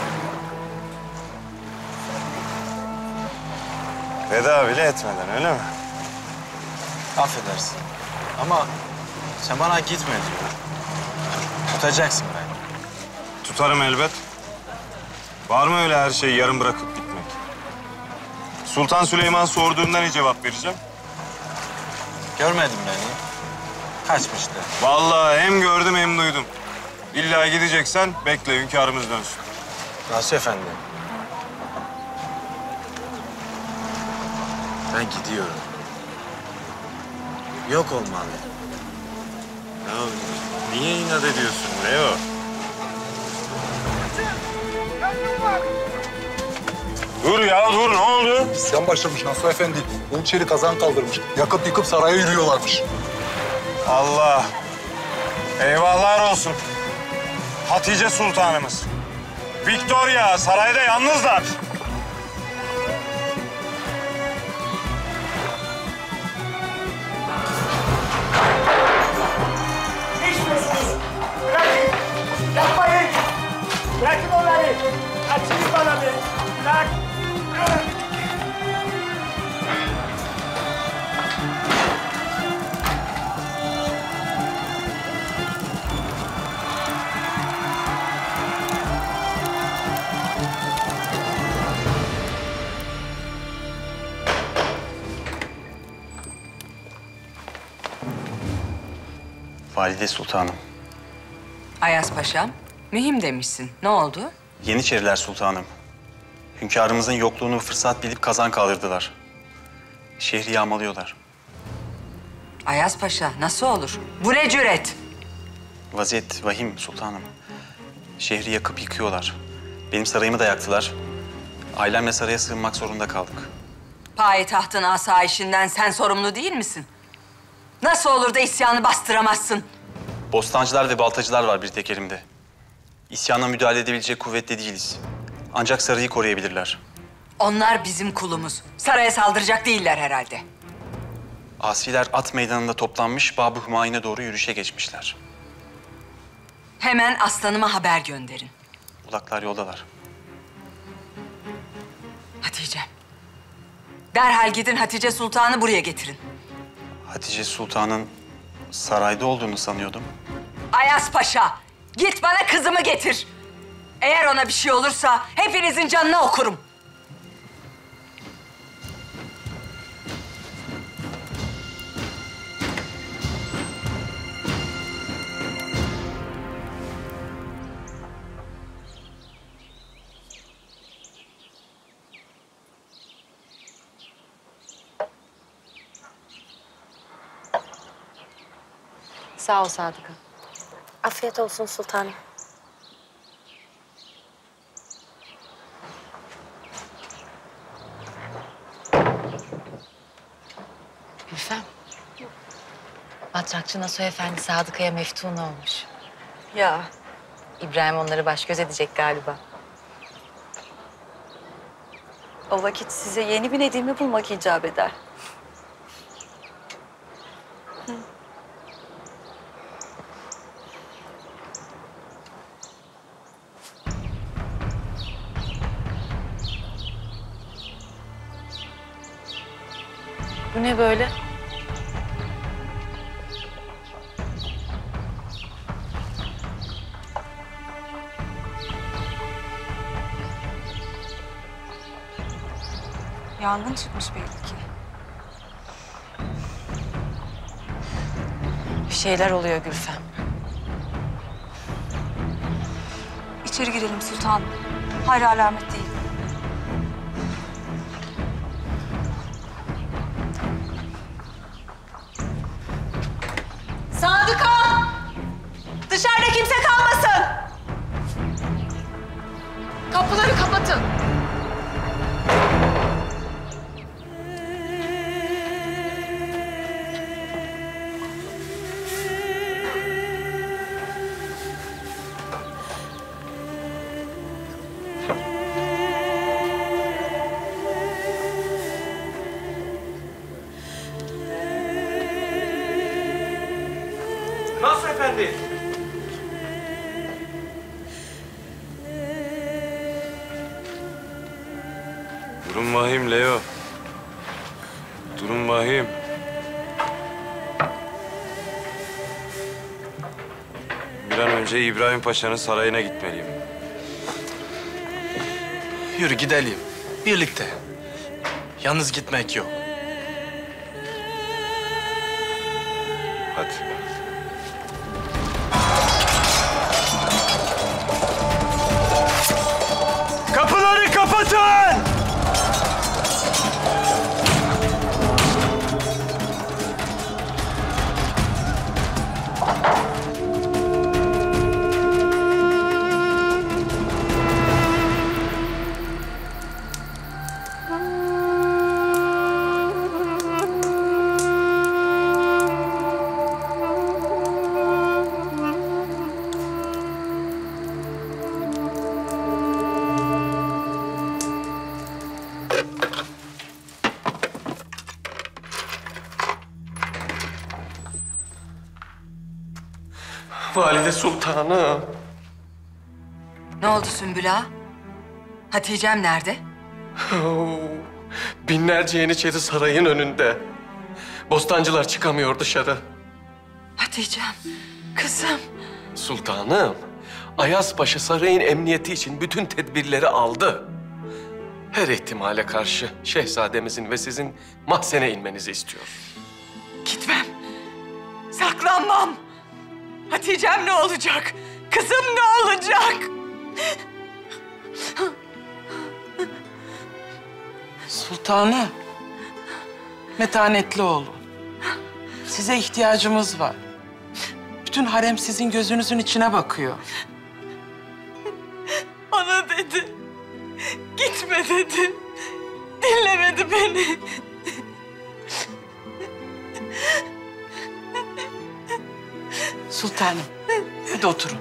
Veda bile etmeden öyle mi? Affedersin ama sen bana gitme diyor. Tutacaksın beni. Tutarım elbet. Var mı öyle her şeyi yarım bırakıp gitmek? Sultan Süleyman sorduğunda ne cevap vereceğim? Görmedin beni. Kaçmıştı. Vallahi hem gördüm hem duydum. İlla gideceksen bekle hünkârımız dönsün. Nasıl efendi? Ben gidiyorum. Yok olmalı. Ya niye inat ediyorsun Leo? Dur ya dur, ne oldu? İsyan başlamış Nasuh Efendi. Yeniçeri kazan kaldırmış. Yakıp yıkıp saraya yürüyorlarmış. Allah! Eyvahlar olsun. Hatice Sultanımız. Victoria sarayda yalnızlar. Geçmesiniz. Bırakın. Yapmayın. Bırakın onları. Açın bana bir. Bırak. Valide Sultanım. Ayas Paşam, mühim demişsin. Ne oldu? Yeniçeriler Sultanım. Hünkârımızın yokluğunu fırsat bilip kazan kaldırdılar. Şehri yağmalıyorlar. Ayas Paşa, nasıl olur? Bu ne cüret? Vaziyet vahim sultanım. Şehri yakıp yıkıyorlar. Benim sarayımı da yaktılar. Ailemle saraya sığınmak zorunda kaldık. Payitahtın asayişinden sen sorumlu değil misin? Nasıl olur da isyanı bastıramazsın? Bostancılar ve baltacılar var bir tek elimde. İsyana müdahale edebilecek kuvvette değiliz. Ancak sarayı koruyabilirler. Onlar bizim kulumuz. Saraya saldıracak değiller herhalde. Asiler at meydanında toplanmış Bab-ı Hümayun'a doğru yürüyüşe geçmişler. Hemen aslanıma haber gönderin. Ulaklar yoldalar. Hatice. Derhal gidin Hatice Sultan'ı buraya getirin. Hatice Sultan'ın sarayda olduğunu sanıyordum. Ayas Paşa, git bana kızımı getir. Eğer ona bir şey olursa hepinizin canına okurum. Sağ ol Sadıka. Afiyet olsun sultanım. Gülfem. Batrakçı Nasuh Efendi Sadıka'ya meftun olmuş. Ya. İbrahim onları baş göz edecek galiba. O vakit size yeni bir Nedim'i bulmak icap eder. Bu ne böyle? Yangın çıkmış belli ki. Bir şeyler oluyor Gülfem. İçeri girelim sultanım. Hayır alamet değil. Sadıka! Dışarıda kimse kalmasın! Kapıları kapatın. Nasıl efendi? Durum vahim Leo. Durum vahim. Bir an önce İbrahim Paşa'nın sarayına gitmeliyim. Yürü gidelim. Birlikte. Yalnız gitmek yok. Hadi. Kapıları kapatın! Valide Sultanım. Ne oldu Sümbül Ağa? Hatice'm nerede? Binlerce Yeniçeri sarayın önünde. Bostancılar çıkamıyor dışarı. Hatice'm, kızım. Sultanım, Ayazpaşa sarayın emniyeti için bütün tedbirleri aldı. Her ihtimale karşı şehzademizin ve sizin mahzene inmenizi istiyor. Gitmem. Saklanmam. Hatice'm ne olacak? Kızım ne olacak? Sultanım, metanetli olun. Size ihtiyacımız var. Bütün harem sizin gözünüzün içine bakıyor. Bana dedi. Gitme dedi. Dinlemedi beni. Sultanım, hadi oturun.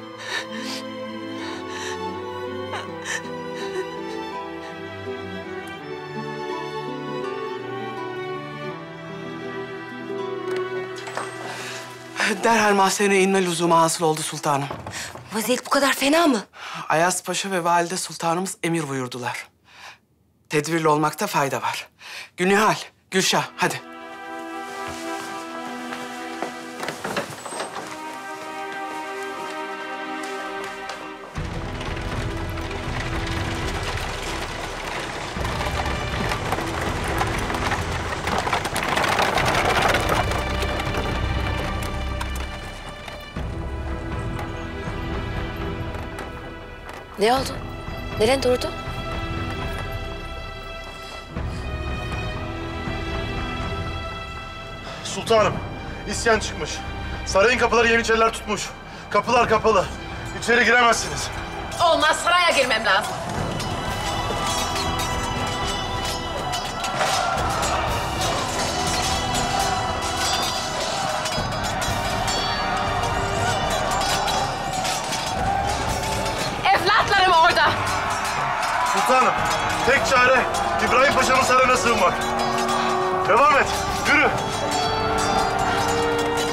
Derhal mahzene inme lüzumu hasıl oldu sultanım. Vaziyet bu kadar fena mı? Ayazpaşa ve Valide Sultanımız emir buyurdular. Tedbirli olmakta fayda var. Gülnihal, Gülşah, hadi. Ne oldu? Neren durdu? Sultanım, isyan çıkmış. Sarayın kapıları Yeniçeriler tutmuş. Kapılar kapalı. İçeri giremezsiniz. Olmaz, saraya girmem lazım. Evlatlarım orada. Sultanım, tek çare İbrahim Paşa'nın sarayına sığınmak. Devam et, yürü.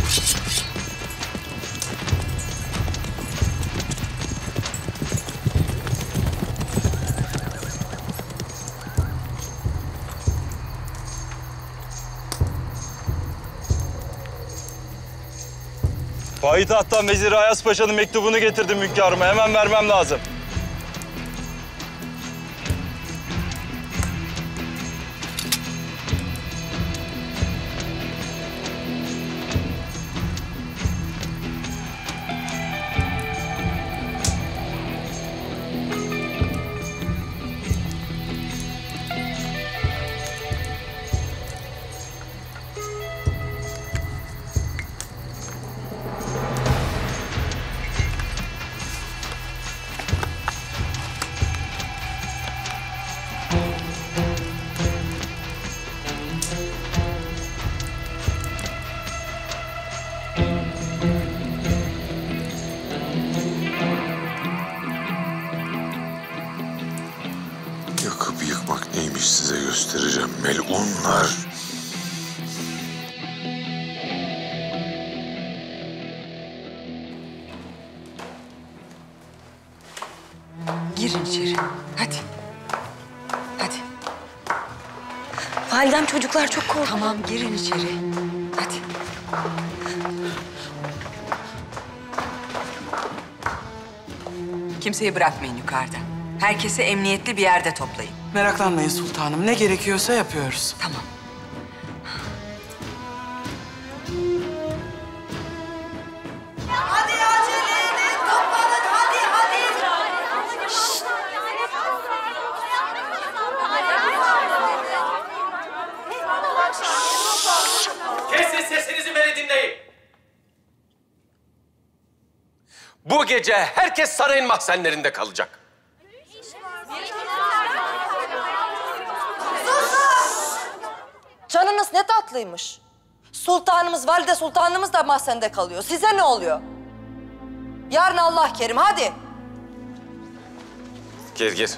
Payitahttan Vezir Ayas Paşa'nın mektubunu getirdim hünkârıma. Hemen vermem lazım. Yakıp yıkmak neymiş size göstereceğim melunlar. Girin içeri. Hadi. Hadi. Validem çocuklar çok korktu. Tamam girin içeri. Hadi. Kimseyi bırakmayın yukarıda. Herkesi emniyetli bir yerde toplayın. Meraklanmayın sultanım. Ne gerekiyorsa yapıyoruz. Tamam. Hadi acele edin, toplanın, hadi. Şşt. Kesin sesinizi, beni dinleyin. Bu gece herkes sarayın mahzenlerinde kalacak. Canınız ne tatlıymış. Sultanımız, valide sultanımız da mahzende kalıyor. Size ne oluyor? Yarın Allah kerim, hadi. Gir.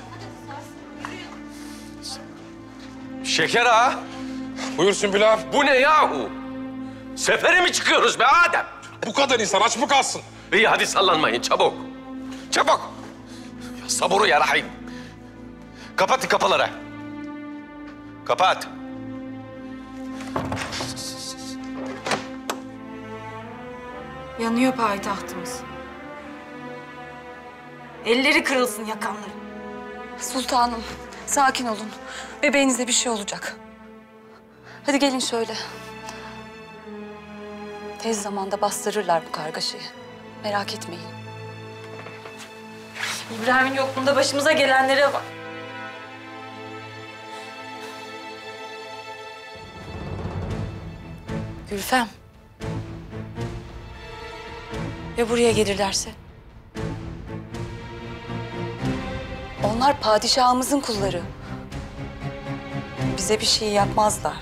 Şeker ağa. Buyur Sümbül ağam. Bu ne yahu? Sefere mi çıkıyoruz be Adem? Bu kadar insan aç mı kalsın? İyi hadi sallanmayın çabuk. Çabuk. Ya saburu ya Rahim. Kapatın kapıları. Kapat. Yanıyor payitahtımız. Elleri kırılsın yakanların. Sultanım, sakin olun. Bebeğinize bir şey olacak. Hadi gelin şöyle. Tez zamanda bastırırlar bu kargaşayı. Merak etmeyin. İbrahim'in yokluğunda başımıza gelenlere bak. Gülfem. Ya buraya gelirlerse? Onlar padişahımızın kulları. Bize bir şey yapmazlar.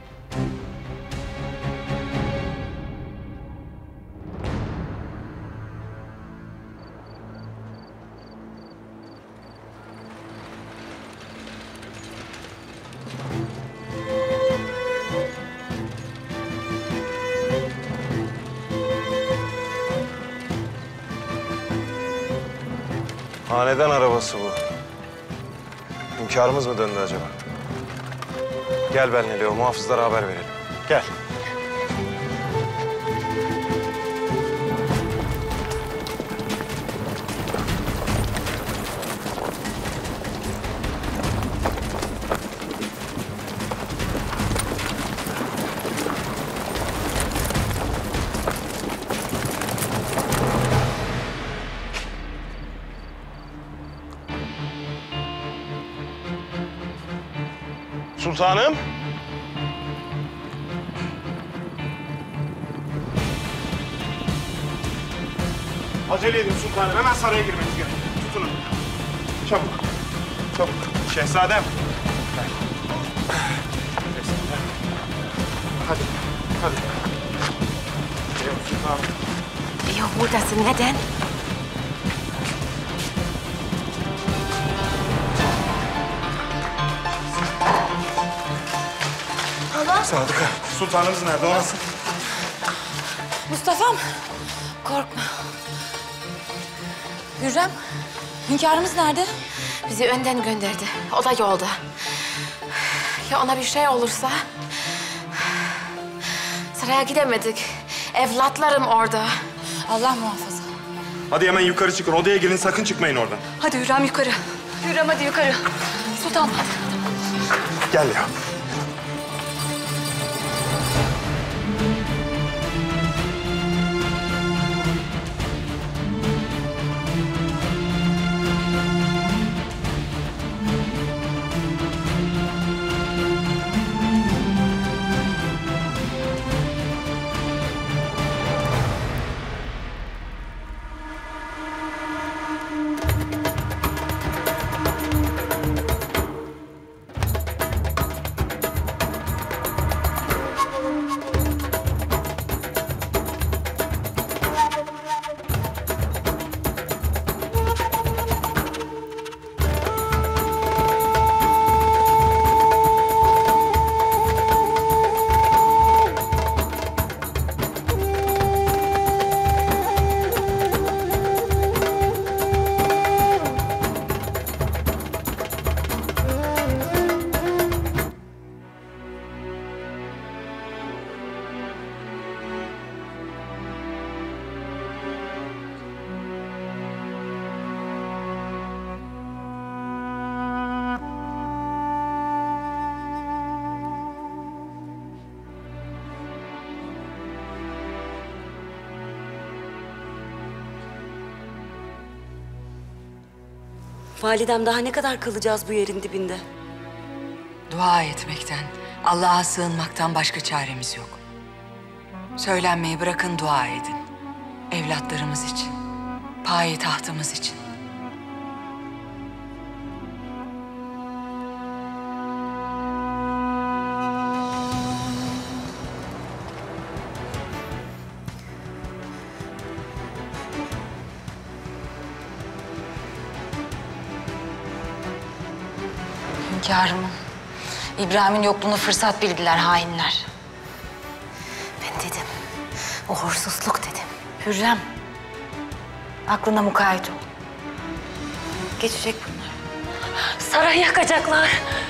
Hanedan arabası bu. Hünkârımız mı döndü acaba? Gel benimle Leo, muhafızlara haber verelim. Gel. Sultanım. Acele edin sultanım. Hemen saraya girmeniz gerek. Tutunun. Çabuk. Çabuk. Şehzadem. Şehzadem. Hadi. Hadi. Geliyorum sultanım. Leo buradasın. Neden? Sadıka. Sultanımız nerede? O nasıl? Mustafa'm, korkma. Hürrem, hünkârımız nerede? Bizi önden gönderdi. O da yolda. Ya ona bir şey olursa? Saraya gidemedik. Evlatlarım orada. Allah muhafaza. Hadi hemen yukarı çıkın. Odaya girin, sakın çıkmayın oradan. Hadi Hürrem yukarı. Hürrem hadi yukarı. Sultanım. Gel ya. Validem daha ne kadar kalacağız bu yerin dibinde? Dua etmekten, Allah'a sığınmaktan başka çaremiz yok. Söylenmeyi bırakın, dua edin. Evlatlarımız için, payitahtımız için. Hünkârımın, İbrahim'in yokluğunu fırsat bildiler hainler. Ben dedim. Uğursuzluk dedim. Hürrem, aklına mukayyet ol. Geçecek bunlar. Sarayı yakacaklar.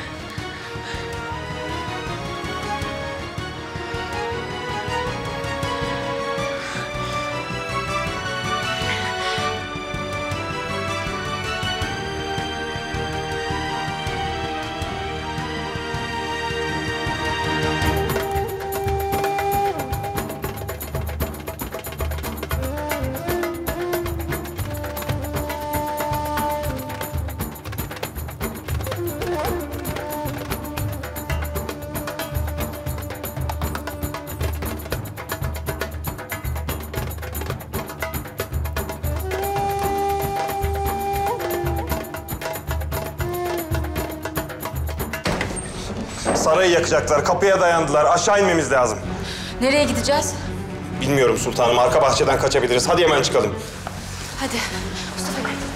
Sarayı yakacaklar, kapıya dayandılar. Aşağı inmemiz lazım. Nereye gideceğiz? Bilmiyorum sultanım, arka bahçeden kaçabiliriz. Hadi hemen çıkalım. Hadi. Mustafa Bey.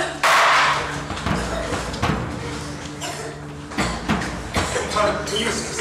İyi misiniz?